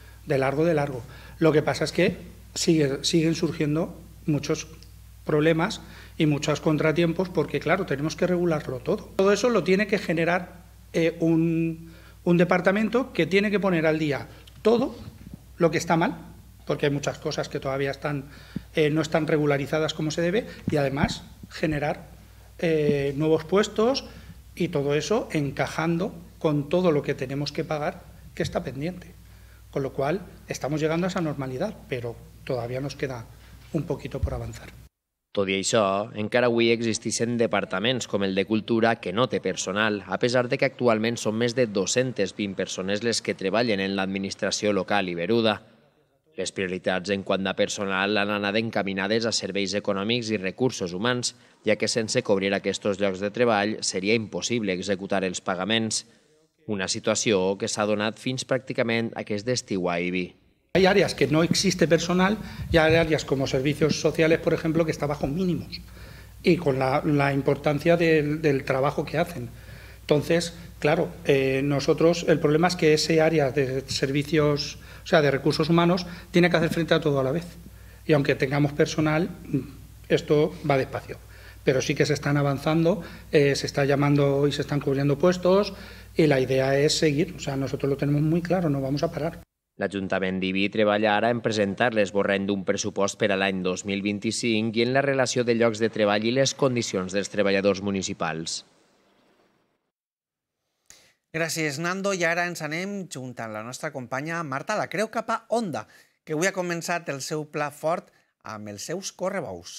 Lo que pasa es que siguen surgiendo muchos problemas y muchos contratiempos porque, claro, tenemos que regularlo todo. Todo eso lo tiene que generar un departamento que tiene que poner al día todo lo que está mal, porque hay muchas cosas que todavía no están regularizadas como se debe, y además generar nuevos puestos y todo eso encajando con todo lo que tenemos que pagar que está pendiente. Con lo cual estamos llegando a esa normalidad, però todavía nos queda un poquito por avanzar. Tot i això, encara avui existeixen departaments com el de Cultura que no té personal, a pesar de que actualment són més de 220 persones les que treballen en l'administració local iberuda. Les prioritats en quant a personal han anat encaminades a serveis econòmics i recursos humans, ja que sense cobrir aquests llocs de treball seria impossible executar els pagaments. Una situació que s'ha donat fins pràcticament aquest estiu a Ibi. Hay áreas que no existe personal y hay áreas como servicios sociales, por ejemplo, que está bajo mínimos y con la importancia del trabajo que hacen. Entonces, claro, nosotros, el problema es que ese área de servicios, o sea, de recursos humanos, tiene que hacer frente a todo a la vez. Y aunque tengamos personal, esto va despacio. Pero sí que se están avanzando, se está llamando y se están cubriendo puestos y la idea es seguir. O sea, nosotros lo tenemos muy claro, no vamos a parar. L'Ajuntament d'Ibi treballa ara en presentar l'esborrany d'un pressupost per a l'any 2025 i en la relació de llocs de treball i les condicions dels treballadors municipals. Gràcies, Nando. I ara ens anem junt amb la nostra companya Marta La Creu cap a Onda, que avui ha començat el seu pla fort amb els seus correbous.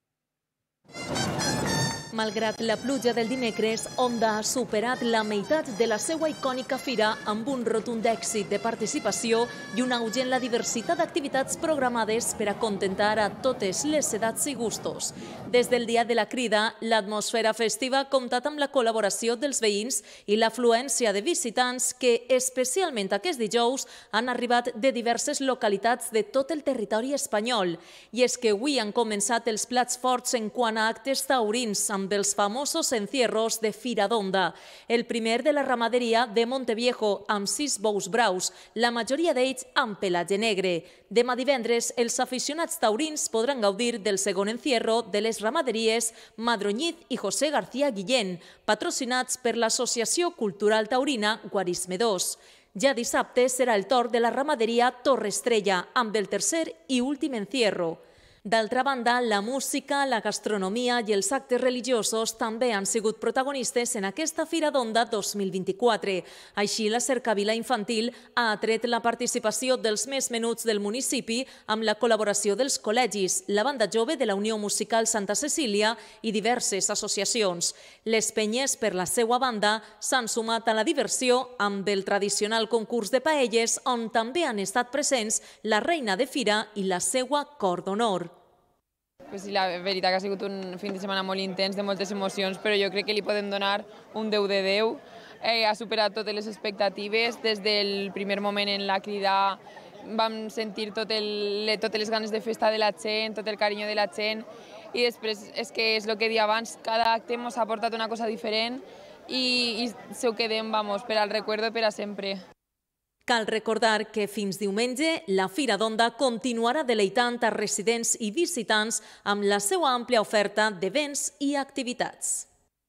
Malgrat la pluja del dimecres, Onda ha superat la meitat de la seva icònica fira amb un rotund èxit de participació i un auge en la diversitat d'activitats programades per a contentar a totes les edats i gustos. Des del dia de la crida, l'atmosfera festiva ha comptat amb la col·laboració dels veïns i l'afluència de visitants que, especialment aquest dijous, han arribat de diverses localitats de tot el territori espanyol. I és que avui han començat els plats forts en quant a actes taurins, amb els famosos encierros de Fira d'Onda. El primer de la ramaderia de Monteviejo, amb 6 bous braus, la majoria d'ells amb pelatge negre. Demà divendres, els aficionats taurins podran gaudir del segon encierro de les ramaderies Madroñiz i José García Guillén, patrocinats per l'Associació Cultural Taurina Guarisme 2. Ja dissabte serà el torn de la ramaderia Torre Estrella, amb el tercer i últim encierro. D'altra banda, la música, la gastronomia i els actes religiosos també han sigut protagonistes en aquesta Fira d'Onda 2024. Així, la cercavila infantil ha atret la participació dels més menuts del municipi amb la col·laboració dels col·legis, la banda jove de la Unió Musical Santa Cecília i diverses associacions. Les penyes, per la seva banda, s'han sumat a la diversió amb el tradicional concurs de paelles, on també han estat presents la reina de Fira i la seva cor d'honor. La veritat que ha sigut un fin de setmana molt intens, de moltes emocions, però jo crec que li podem donar un 10 de 10. Ha superat totes les expectatives. Des del primer moment en la crida vam sentir totes les ganes de festa de la gent, tot el carinyo de la gent, i després és que és el que deia abans, cada acte ens ha portat una cosa diferent i se ho quedem per al recuerdo per a sempre. Cal recordar que fins diumenge la Fira d'Onda continuarà deleitant a residents i visitants amb la seva àmplia oferta de béns i activitats.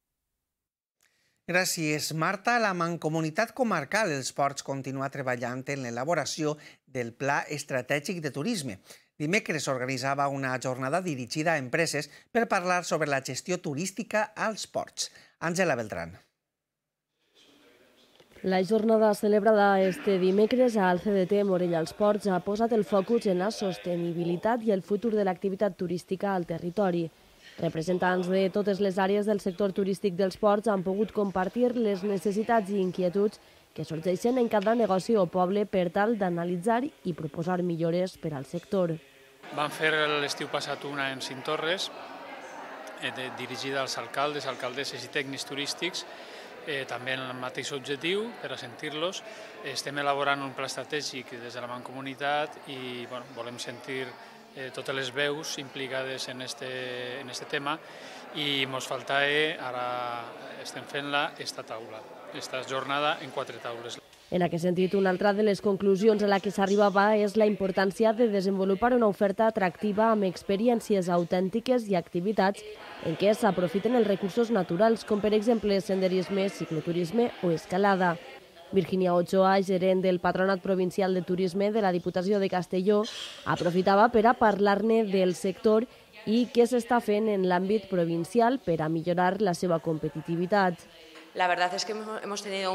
Gràcies, Marta. La Mancomunitat Comarcal Els Ports continua treballant en l'elaboració del Pla Estratègic de Turisme. Dimecres s'organitzava una jornada dirigida a empreses per parlar sobre la gestió turística als ports. Àngela Beltrán. La jornada celebrada este dimecres al CDT Morella als Ports ha posat el focus en la sostenibilitat i el futur de l'activitat turística al territori. Representants de totes les àrees del sector turístic dels ports han pogut compartir les necessitats i inquietuds que sorgeixen en cada negoci o poble per tal d'analitzar i proposar millores per al sector. Vam fer l'estiu passat una en Cintorres, dirigida als alcaldes, alcaldesses i tècnics turístics, també en el mateix objectiu, per a sentir-los. Estem elaborant un pla estratègic des de la Mancomunitat i volem sentir totes les veus implicades en este tema i ens falta, ara estem fent-la, esta taula, esta jornada en 4 taules. En aquest sentit, una altra de les conclusions a la que s'arribava és la importància de desenvolupar una oferta atractiva amb experiències autèntiques i activitats en què s'aprofiten els recursos naturals, com per exemple senderisme, cicloturisme o escalada. Virginia Ochoa, gerent del Patronat Provincial de Turisme de la Diputació de Castelló, aprofitava per a parlar-ne del sector i què s'està fent en l'àmbit provincial per a millorar la seva competitivitat. La verdad es que hemos tenido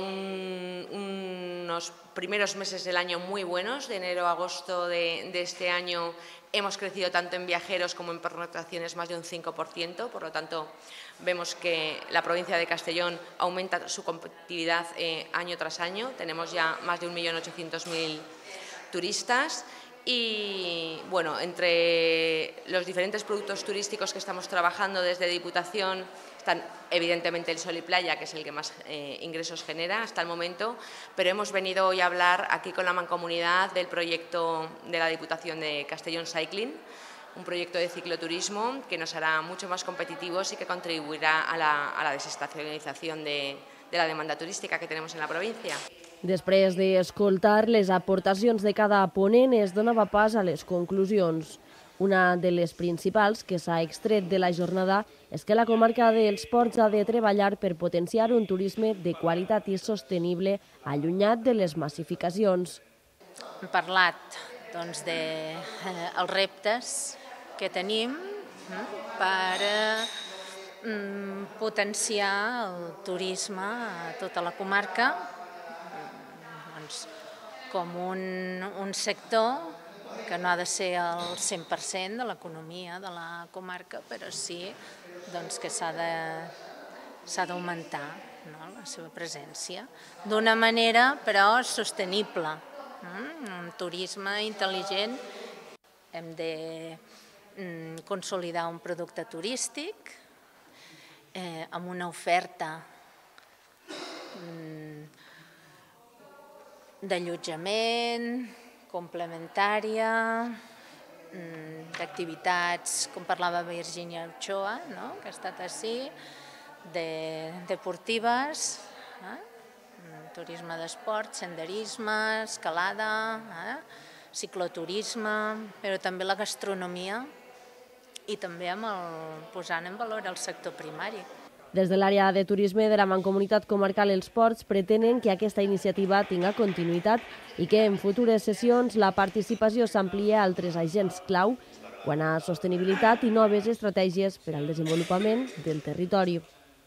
unos primeros meses del año muy buenos. De enero a agosto de este año hemos crecido tanto en viajeros como en pernoctaciones más de un 5%. Por lo tanto, vemos que la provincia de Castellón aumenta su competitividad año tras año. Tenemos ya más de 1.800.000 turistas. Y bueno, entre los diferentes productos turísticos que estamos trabajando desde Diputación están evidentemente el sol y playa, que es el que más ingresos genera hasta el momento, pero hemos venido hoy a hablar aquí con la Mancomunidad del proyecto de la Diputación de Castellón Cycling, un proyecto de cicloturismo que nos hará mucho más competitivos y que contribuirá a la desestacionalización de la demanda turística que tenemos en la provincia. Després d'escoltar les aportacions de cada ponent, es donava pas a les conclusions. Una de les principals que s'ha extret de la jornada és que la comarca dels Ports ha de treballar per potenciar un turisme de qualitat i sostenible allunyat de les massificacions. Hem parlat dels reptes que tenim per potenciar el turisme a tota la comarca com un sector que no ha de ser el 100% de l'economia de la comarca, però sí que s'ha d'augmentar la seva presència d'una manera però sostenible. Un turisme intel·ligent. Hem de consolidar un producte turístic amb una oferta d'allotjament, complementària, d'activitats, com parlava Virginia Ochoa, que ha estat així, deportives, turisme d'esport, senderisme, escalada, cicloturisme, però també la gastronomia i també posant en valor el sector primari. Des de l'àrea de turisme de la Mancomunitat Comarcal Els Ports pretenen que aquesta iniciativa tinga continuïtat i que en futures sessions la participació s'ampliï a altres agents clau quant a sostenibilitat i noves estratègies per al desenvolupament del territori.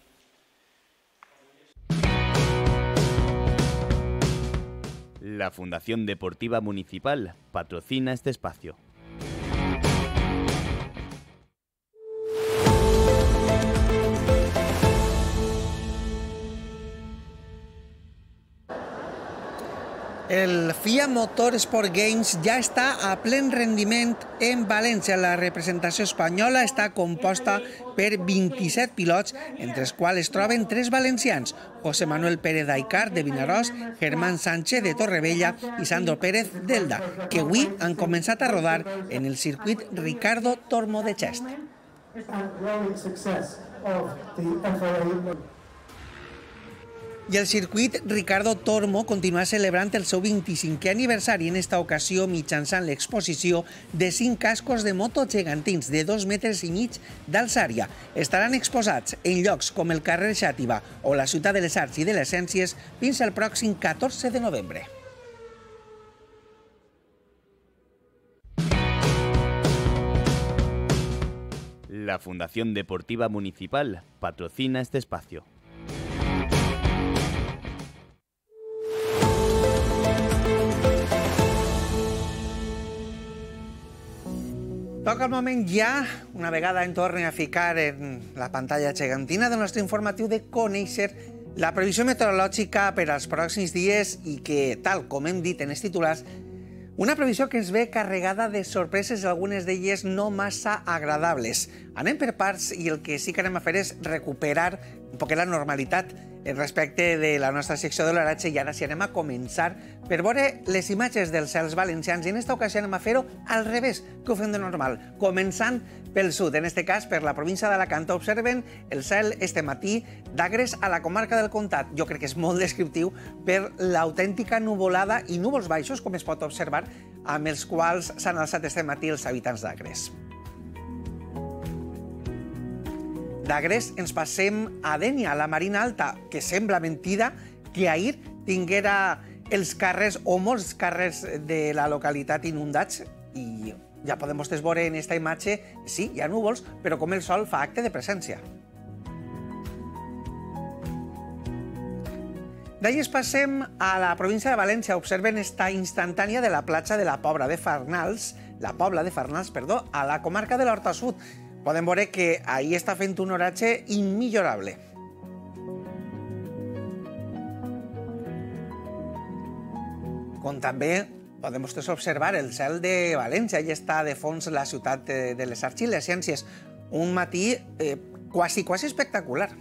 La Fundación Deportiva Municipal patrocina este espacio. El FIA Motorsport Games ja està a plen rendiment en València. La representació espanyola està composta per 27 pilots, entre els quals es troben 3 valencians, José Manuel Pérez d'Aicar, de Vinaròs, Germán Sánchez, de Torrevella, i Sandro Pérez, d'Elda, que avui han començat a rodar en el circuit Ricardo Tormo de Xest. I el circuit Ricardo Tormo continua celebrant el seu 25è aniversari, en esta ocasió mitjançant l'exposició de 5 cascos de moto gegantins de 2,5 metres d'alçària. Estaran exposats en llocs com el carrer Xàtiva o la ciutat de les Arts i de les Ciències fins al pròxim 14 de novembre. La Fundación Deportiva Municipal patrocina este espacio. Toca el moment ja, una vegada en torni a ficar en la pantalla gegantina del nostre informatiu, de conèixer la previsió meteorològica per als pròxims dies i que, tal com hem dit en els titulars, una previsió que ens ve carregada de sorpreses, algunes d'elles no massa agradables. Anem per parts i el que sí que anem a fer és recuperar un poc la normalitat respecte de la nostra secció de l'oratge, i ara sí anem a començar per veure les imatges dels cels valencians, i en aquesta ocasió anem a fer-ho al revés que ho fem de normal, començant pel sud, en aquest cas per la província d'Alacant. Observen el cel este matí d'Agres a la comarca del Comtat. Jo crec que és molt descriptiu per l'autèntica nuvolada i núvols baixos, com es pot observar, amb els quals s'han alçat este matí els habitants d'Agres. D'Agres ens passem a Dénia, a la Marina Alta, que sembla mentida que ahir tinguera els carrers o molts carrers de la localitat inundats, i ja podem vostès veure en aquesta imatge, sí, hi ha núvols, però com el sol fa acte de presència. D'ahir ens passem a la província de València. Observen esta instantània de la platja de la Pobla de Farnals, a la comarca de l'Horta Sud. Podem veure que ahir està fent un oratge immillorable. Com també podem vostès observar el cel de València. Allà està de fons la ciutat de les arts i les ciències. Un matí quasi espectacular.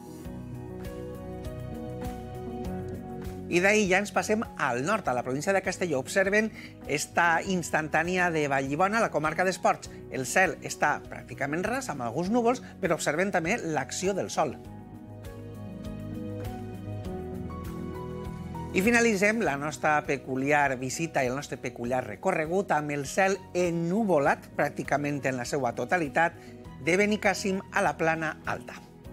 I d'ahir ja ens passem al nord, a la província de Castelló. Observen esta instantània de Vallibona, a la comarca d'Esports. El cel està pràcticament ras, amb alguns núvols, però observen també l'acció del sol. I finalitzem la nostra peculiar visita i el nostre peculiar recorregut amb el cel ennuvolat, pràcticament en la seva totalitat, de Benicàssim a la Plana Alta.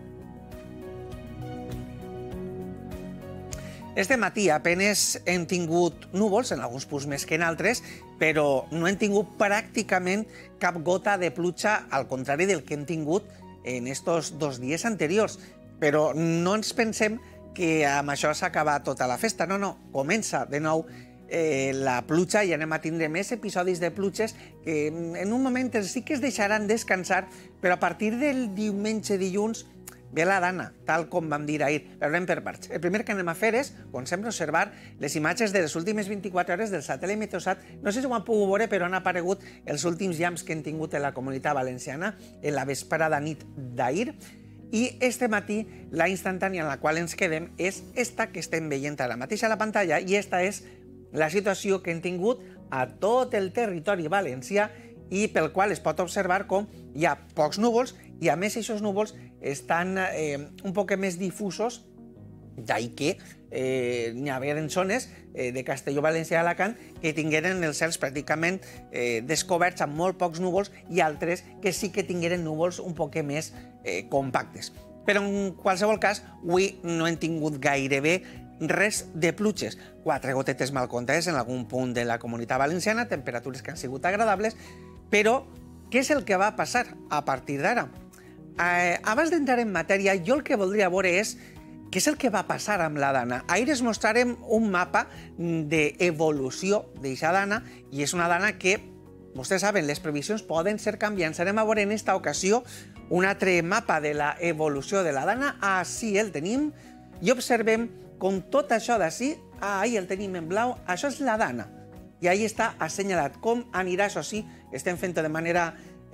Este matí apenes hem tingut núvols, en alguns punts més que en altres, però no hem tingut pràcticament cap gota de pluja, al contrari del que hem tingut en estos 2 dies anteriors. Però no ens pensem que amb això s'ha acabat tota la festa. No, comença de nou la pluja i anem a tindre més episodis de pluges que en un moment sí que es deixaran descansar, però a partir del diumenge, dilluns, ve la dana, tal com vam dir ahir. Veurem per parts. El primer que anem a fer és, com sempre, observar les imatges de les últimes 24 hores del satèl·lit Meteosat. No sé si ho han pogut veure, però han aparegut els últims llamps que hem tingut en la Comunitat Valenciana en la vesprada nit d'ahir. I este matí, la instantània en la qual ens quedem és esta que estem veient ara mateix a la pantalla, i esta és la situació que hem tingut a tot el territori valencià i pel qual es pot observar com hi ha pocs núvols i, a més, aquests núvols estan un poc més difusos, d'ahir que n'hi havia zones de Castelló, València i Alacant que tingueren els cels pràcticament descoberts amb molt pocs núvols i altres que sí que tingueren núvols un poc més compactes. Però en qualsevol cas, avui no hem tingut gairebé res de pluges. 4 gotetes mal comptades en algun punt de la Comunitat Valenciana, temperatures que han sigut agradables, però què és el que va passar a partir d'ara? Abans d'entrar en matèria, jo el que voldria veure és què és el que va passar amb la dana. Ahir es mostrarem un mapa d'evolució d'aquesta dana, i és una dana que, vostès saben, les previsions poden ser canviants. Anem a veure en aquesta ocasió un altre mapa de l'evolució de la dana. Així el tenim, i observem com tot això d'ací, ahí el tenim en blau, això és la dana. I ahí està assenyalat com anirà, això sí, estem fent-ho de manera...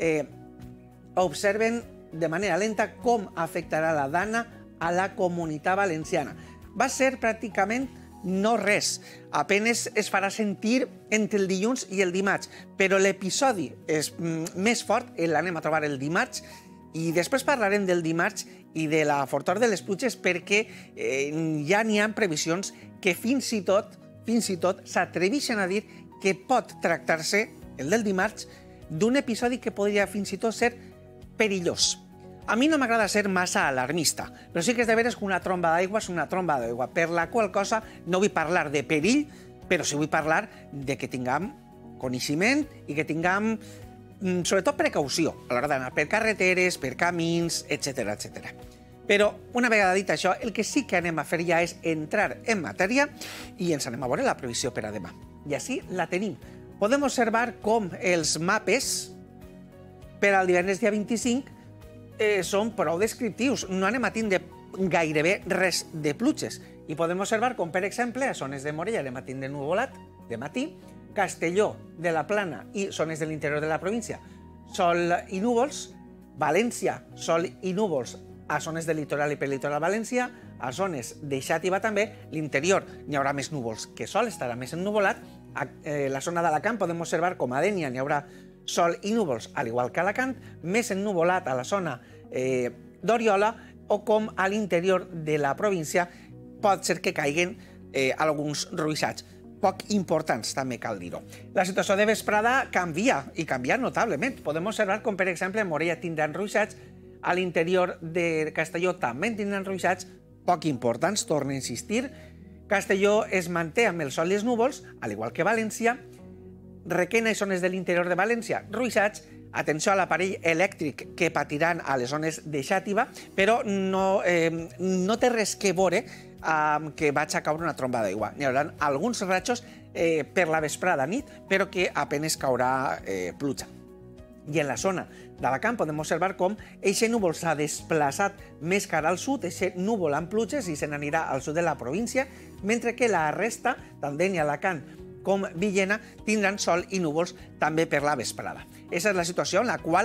Observen de manera lenta com afectarà la dana a la Comunitat Valenciana. Va ser pràcticament no res. Apenes es farà sentir entre el dilluns i el dimarts, però l'episodi més fort l'anem a trobar el dimarts, i després parlarem del dimarts i de la fortor de les pluges, perquè ja n'hi ha previsions que fins i tot s'atreveixen a dir que pot tractar-se, el del dimarts, d'un episodi que podria fins i tot ser perillós. A mi no m'agrada ser massa alarmista, però sí que és de veres que una tromba d'aigua és una tromba d'aigua, per la qual cosa no vull parlar de perill, però sí vull parlar de que tinguem coneixement i que tinguem, sobretot, precaució a l'hora d'anar per carreteres, per camins, etc. Però, una vegada dit això, el que sí que anem a fer ja és entrar en matèria i ens anem a veure la previsió per a demà. I així la tenim. Podem observar com els mapes per al divendres dia 25 són prou descriptius. No anem a tindre gairebé res de pluges. I podem observar com, per exemple, a zones de Morella anem a tindre nuvolat de matí, Castelló de la Plana i zones de l'interior de la província, sol i núvols, València, sol i núvols a zones del litoral i prelitoral valencià, a zones de Xàtiva també, l'interior n'hi haurà més núvols que sol, estarà més ennuvolat. A la zona d'Alacant podem observar com a Dénia n'hi haurà sol i núvols, al igual que a Alacant, més ennuvolat a la zona d'Oriola, o com a l'interior de la província pot ser que caiguen alguns ruixats, poc importants, també cal dir-ho. La situació de vesprada canvia, i canvia notablement. Podem observar com, per exemple, Morella tindran ruixats, a l'interior de Castelló també tindran ruixats, poc importants, torno a insistir. Castelló es manté amb el sol i els núvols, al igual que València. Requena i zones de l'interior de València, ruixats. Atenció a l'aparell elèctric que patiran a les zones de Xàtiva, però no té res que veure que vaig a caure una tromba d'aigua. N'hi haurà alguns ratxos per la vesprada nit, però que apenas caurà pluja. I en la zona d'Alacant podem observar com eixe núvol s'ha desplaçat més cara al sud, eixe núvol amb pluges i se n'anirà al sud de la província, mentre que la resta, tant Dénia, Alacant com Villena, tindran sol i núvols també per la vesprada. Aquesta és la situació en la qual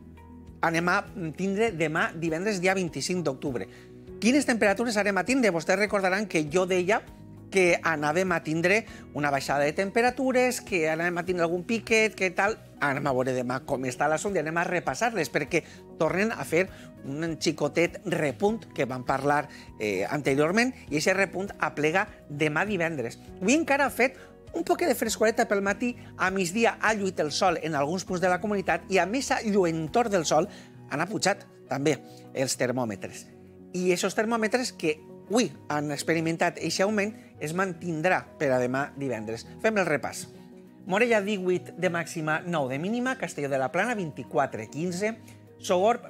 anem a tindre demà divendres dia 25 d'octubre. Quines temperatures anem a tindre? Vostès recordaran que jo deia que anàvem a tindre una baixada de temperatures, que anàvem a tindre algun piquet, que tal. Anem a veure demà com està l'assumpte i anem a repassar-les, perquè tornen a fer un xicotet repunt que vam parlar anteriorment, i aquest repunt aplega demà divendres. Avui encara ha fet un poc de frescoreta pel matí, a migdia ha lluit el sol en alguns punts de la comunitat i a més a lluentor del sol han pujat també els termòmetres. I aquests termòmetres que avui han experimentat aquest augment es mantindrà per a demà divendres. Fem el repàs. Morella 18 de màxima, 9 de mínima, Castelló de la Plana 24-15, Sogorb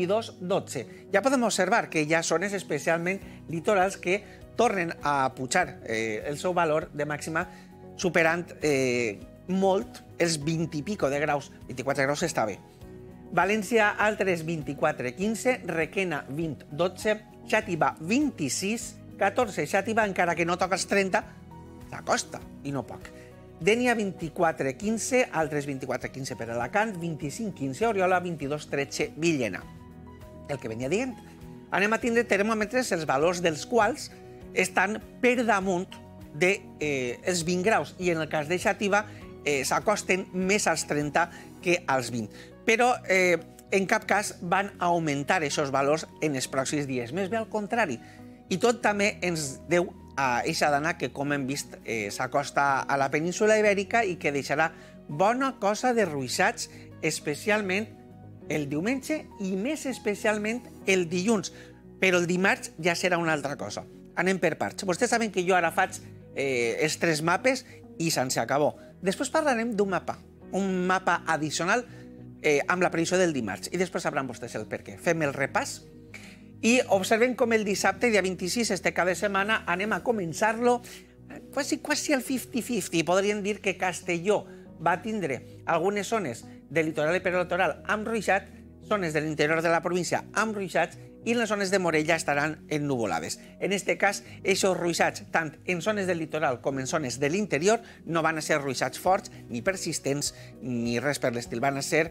22-12. Ja podem observar que hi ha zones especialment litorals que tornen a pujar el seu valor de màxima superant molt els 20 i pico de graus. 24 graus està bé. València, altres 24-15, Requena 20-12, Xàtiva 26, 14 Xàtiva, encara que no toca els 30, s'acosta, i no poc. Dénia 24-15, altres 24-15 per Alacant, 25-15 Oriola, 22-13 Villena. El que venia dient. Anem a tindre termòmetres els valors dels quals estan per damunt dels 20 graus, i en el cas de Xàtiva s'acosten més als 30 que als 20. Però en cap cas van augmentar aquests valors en els pròxims dies. Més bé al contrari. I tot també ens deu a eixa dana que, com hem vist, s'acosta a la península ibèrica i que deixarà bona cosa de ruixats, especialment el diumenge i més especialment el dilluns. Però el dimarts ja serà una altra cosa. Anem per parts. Vostès saben que jo ara faig els 3 mapes i se'n acabó. Després parlarem d'un mapa addicional amb la previsió del dimarts, i després sabran vostès el per què. Fem el repàs i observem com el dissabte, dia 26, este cap de setmana, anem a començar-lo quasi al 50-50. Podríem dir que Castelló va tindre algunes zones del litoral i prelitoral amb ruixat, zones de l'interior de la província amb ruixats, i les zones de Morella estaran ennuvolades. En aquest cas, aquests ruixats, tant en zones del litoral com en zones de l'interior, no van a ser ruixats forts, ni persistents, ni res per l'estil. Van a ser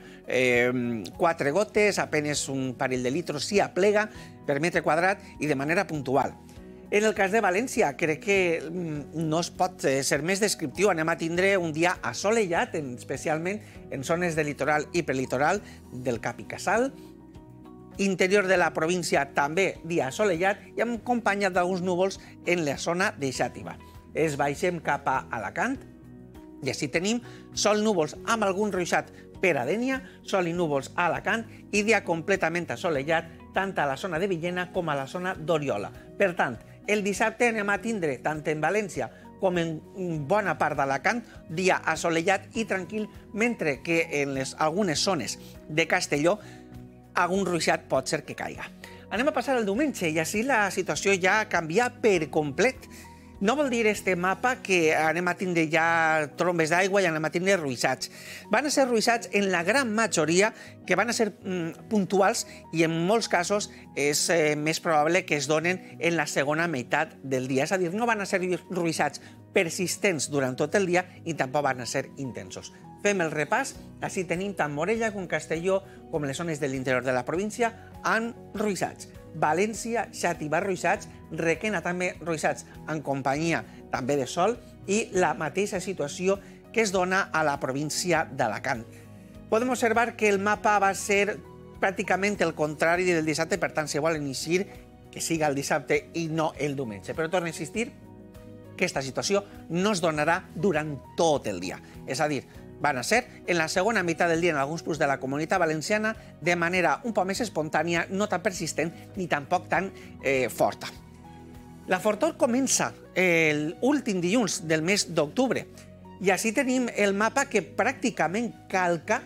4 gotes, apenas un parell de litros, si aplega per metre quadrat i de manera puntual. En el cas de València, crec que no es pot ser més descriptiu. Anem a tindre un dia assolellat, especialment en zones de litoral i prelitoral del Cap i Casal. Interior de la província també dia assolellat i acompanyat d'alguns núvols en la zona de Xàtiva. Es baixem cap a Alacant i així tenim sol núvols amb algun ruixat per a Dénia, sol i núvols a Alacant i dia completament assolellat tant a la zona de Villena com a la zona d'Oriola. Per tant, el dissabte anem a tindre tant en València com en bona part d'Alacant dia assolellat i tranquil, mentre que en algunes zones de Castelló algun ruixat pot ser que caiga. Anem a passar al diumenge i així la situació ja canvia per complet. No vol dir este mapa que anem a tindre ja trombes d'aigua i anem a tindre ruixats. Van a ser ruixats en la gran majoria, que van a ser puntuals i en molts casos és més probable que es donen en la segona meitat del dia. És a dir, no van a ser ruixats persistents durant tot el dia i tampoc van a ser intensos. Fem el repàs, així tenim tant Morella com Castelló, com les zones de l'interior de la província, amb ruixats. València, Xàtiva, ruixats, Requena també ruixats en companyia també de sol i la mateixa situació que es dona a la província d'Alacant. Podem observar que el mapa va ser pràcticament el contrari del dissabte, per tant, si volen eixir, que siga el dissabte i no el diumenge. Però torno a insistir que aquesta situació no es donarà durant tot el dia. És a dir, van a ser en la segona meitat del dia en alguns punts de la Comunitat Valenciana de manera un poc més espontània, no tan persistent ni tampoc tan forta. La fortor comença l'últim dilluns del mes d'octubre i així tenim el mapa que pràcticament calca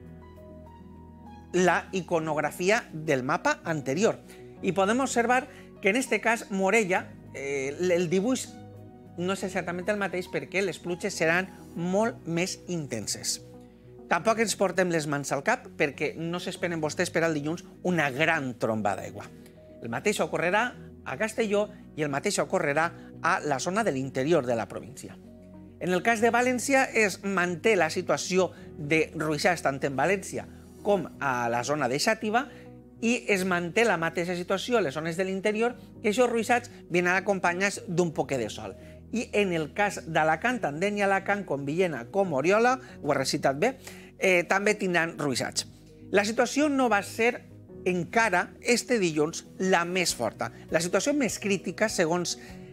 la iconografia del mapa anterior. I podem observar que en aquest cas Morella, el dibuix no és exactament el mateix perquè les pluges seran molt més intenses. Tampoc ens portem les mans al cap perquè no s'esperen vostès per al dilluns una gran tromba d'aigua. El mateix ocorrerà a Castelló i el mateix ocorrerà a la zona de l'interior de la província. En el cas de València es manté la situació de ruixats tant en València com a la zona de Xàtiva i es manté la mateixa situació a les zones de l'interior, que aquests ruixats venen acompanyats d'un poquet de sol. I en el cas d'Alacant, tant Dénia, Alacant, com Villena, com Oriola, ho he recitat bé, també tindran ruixats. La situació no va ser encara este dilluns la més forta. La situació més crítica, segons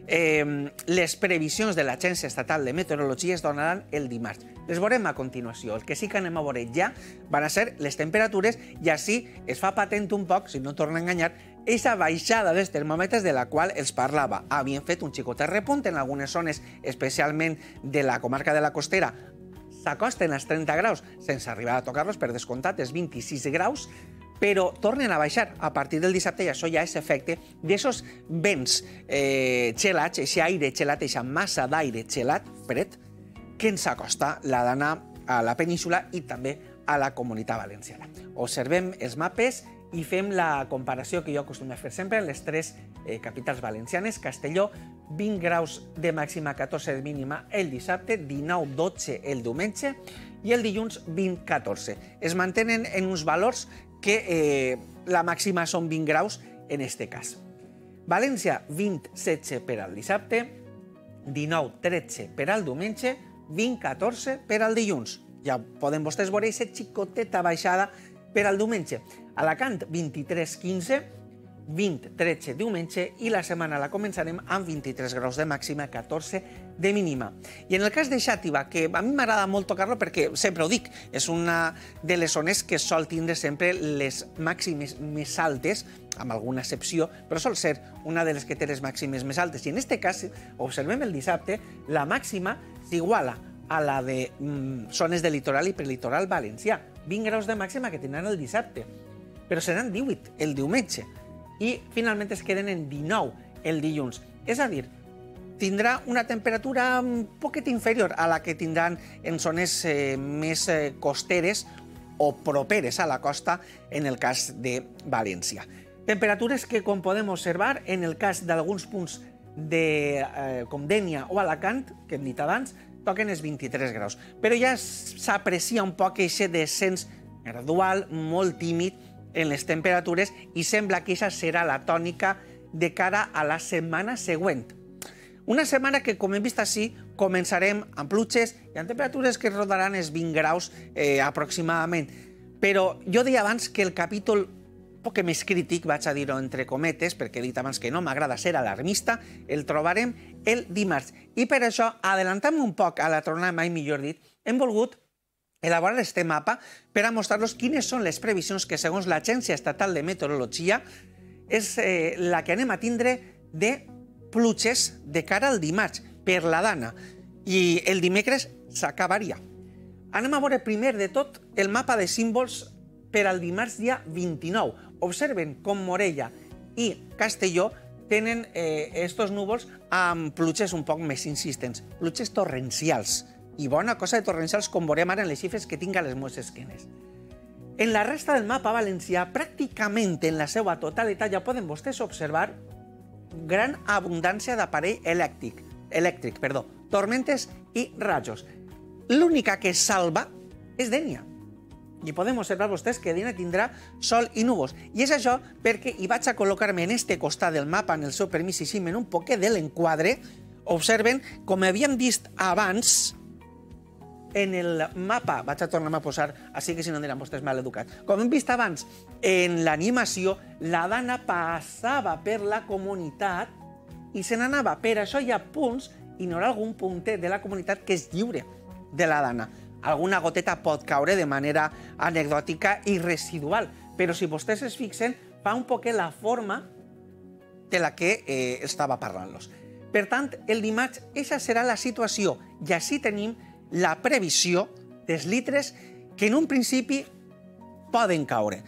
les previsions de l'Agència Estatal de Meteorologia, es donaran el dimarts. Les veurem a continuació. El que sí que anem a veure ja van a ser les temperatures i així es fa patent un poc, si no torna a enganyar, aquesta baixada dels termòmetres de la qual els parlava. Havien fet un xicotet repunt en algunes zones, especialment de la comarca de la Costera, s'acosten als 30 graus sense arribar a tocar-los, per descomptat, els 26 graus, però tornen a baixar a partir del dissabte i això ja és efecte d'aquests vents gelats, aquest aire gelat, aquesta massa d'aire gelat, fred, que ens acosta la dana a la península i també a la Comunitat Valenciana. Observem els mapes i fem la comparació que jo acostumo a fer sempre en les tres capitals valencianes. Castelló, 20 graus de màxima, 14 de mínima el dissabte, 19-12 el diumenge i el dilluns 20-14. Es mantenen en uns valors que la màxima són 20 graus en aquest cas. València, 20-16 per al dissabte, 19-13 per al diumenge, 20-14 per al dilluns. Ja poden vostès veure aquesta xicoteta baixada per al diumenge. Alacant, 23-15, 20-13 diumenge i la setmana la començarem amb 23 graus de màxima, 14 de mínima. I en el cas de Xàtiva, que a mi m'agrada molt tocar-lo perquè sempre ho dic, és una de les zones que sol tindre sempre les màximes més altes, amb alguna excepció, però sol ser una de les que té les màximes més altes. I en aquest cas, observem el dissabte, la màxima s'iguala a la de zones de litoral i prelitoral valencià. 20 graus de màxima que tindran el dissabte, però seran 18 el diumenge. I finalment es queden en 19 el dilluns. És a dir, tindrà una temperatura un poquet inferior a la que tindran en zones més costeres o properes a la costa en el cas de València. Temperatures que, com podem observar, en el cas d'alguns punts com Dénia o Alacant, que hem dit abans, toquen els 23 graus. Però ja s'aprecia un poc aquest descens gradual, molt tímid, en les temperatures i sembla que aquesta serà la tònica de cara a la setmana següent. Una setmana que, com hem vist així, començarem amb pluges i amb temperatures que rodaran els 20 graus aproximadament. Però jo deia abans que el capítol poc més crític, vaig a dir-ho entre cometes, perquè he dit abans que no m'agrada ser alarmista, el trobarem el dimarts. I per això, adelantant-me un poc a la tronada, mai millor dit, hem volgut elaborar aquest mapa per a mostrar-los quines són les previsions que, segons l'Agència Estatal de Meteorologia, és la que anem a tindre de pluges de cara al dimarts, per la dana. I el dimecres s'acabaria. Anem a veure primer de tot el mapa de símbols per al dimarts dia 29. Observen com Morella i Castelló tenen estos núvols amb pluges un poc més insistents, pluges torrencials. I bona cosa de torrencials, com veurem ara en les xifres que tinc a les meves esquenes. En la resta del mapa valencià, pràcticament en la seva totalitat, ja poden vostès observar gran abundància d'aparell elèctric, tormentes i rajos. L'única que salva és Dénia. I podem observar vostès que Dénia tindrà sol i núvols. I és això perquè hi vaig a col·locar-me en este costat del mapa, en el seu permís, i en un poquet de l'enquadre. Observen, com havíem vist abans, en el mapa, vaig a tornar a posar, així que si no aniran vostès mal educats, com hem vist abans en l'animació, la dana passava per la comunitat i se n'anava. Per això hi ha punts, i no hi ha algun puntet de la comunitat que és lliure de la dana. Alguna goteta pot caure de manera anecdòtica i residual, però si vostès es fixen, fa un poquet la forma de la que estava parlant-los. Per tant, el dimarts, aquesta serà la situació, i així tenim la previsió dels litres que en un principi poden caure.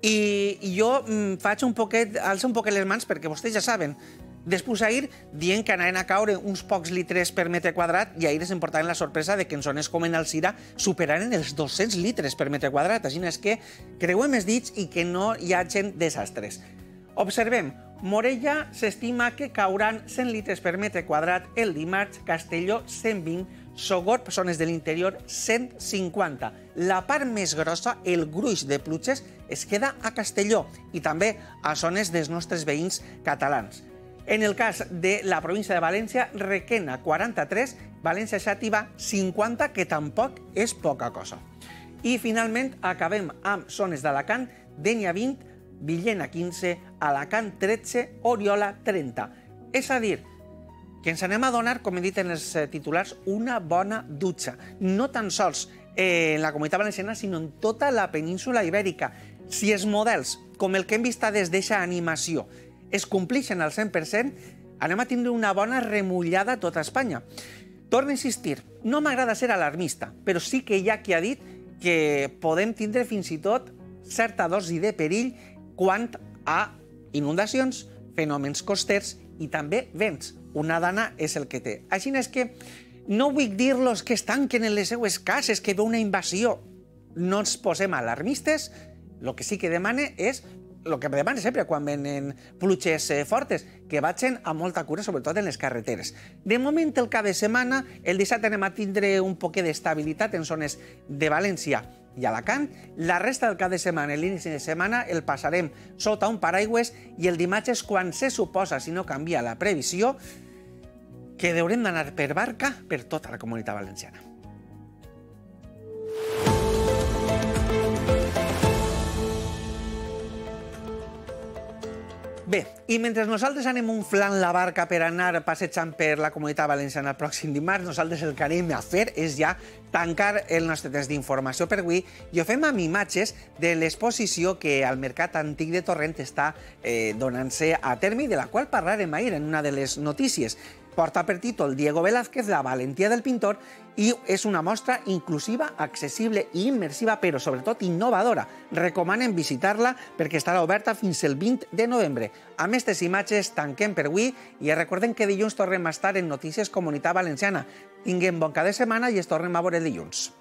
I jo alço un poquet les mans perquè vostès ja saben, després ahir dient que anaven a caure uns pocs litres per metre quadrat i ahir es emportaven la sorpresa de que en zones com en Alzira superaren els 200 litres per metre quadrat. Així és que creuem els dits i que no hi hagin desastres. Observem, Morella s'estima que cauran 100 litres per metre quadrat el dimarts, Castelló 120, Sogorb, zones de l'interior, 150. La part més grossa, el gruix de pluges, es queda a Castelló i també a zones dels nostres veïns catalans. En el cas de la província de València, Requena 43, València Xàtiva 50, que tampoc és poca cosa. I finalment acabem amb zones d'Alacant, Dénia 20, Villena 15, Alacant 13, Oriola 30. És a dir, que ens anem a donar, com he dit en els titulars, una bona dutxa. No tan sols en la Comunitat Valenciana, sinó en tota la península ibèrica. Si els models, com el que hem vist des d'eixa animació, es complixen al 100%, anem a tindre una bona remullada a tota Espanya. Torno a insistir, no m'agrada ser alarmista, però sí que hi ha qui ha dit que podem tindre fins i tot certa dosi de perill quant a inundacions, fenòmens costers i també vents. Una dana és el que té. Així és que no vull dir-los que es tanquen en les seues cases, que ve una invasió. No ens posem alarmistes, el que sí que demane és el que demana sempre quan venen pluges fortes, que vagin amb molta cura, sobretot en les carreteres. De moment, el cap de setmana, el dissabte anem a tindre un poquet d'estabilitat en zones de València i Alacant. La resta del cap de setmana, l'inici de setmana, el passarem sota un paraigües i el dimarts és quan se suposa, si no canvia la previsió, que haurem d'anar per barca per tota la Comunitat Valenciana. Bé, i mentre nosaltres anem unflant la barca per anar passejant per la Comunitat Valenciana el pròxim dimarts, nosaltres el que anem a fer és ja tancar el nostre test d'informació per avui i ho fem amb imatges de l'exposició que al Mercat Antic de Torrent està donant-se a terme i de la qual parlarem ahir en una de les notícies. Porta per títol Diego Velázquez, la valentia del pintor, i és una mostra inclusiva, accessible i immersiva, però sobretot innovadora. Recomanen visitar-la perquè estarà oberta fins el 20 de novembre. Amb aquestes imatges tanquem per avui i recordem que dilluns tornem a estar en Notícies Comunitat Valenciana. Tinguem bon cap de setmana i es tornem a veure dilluns.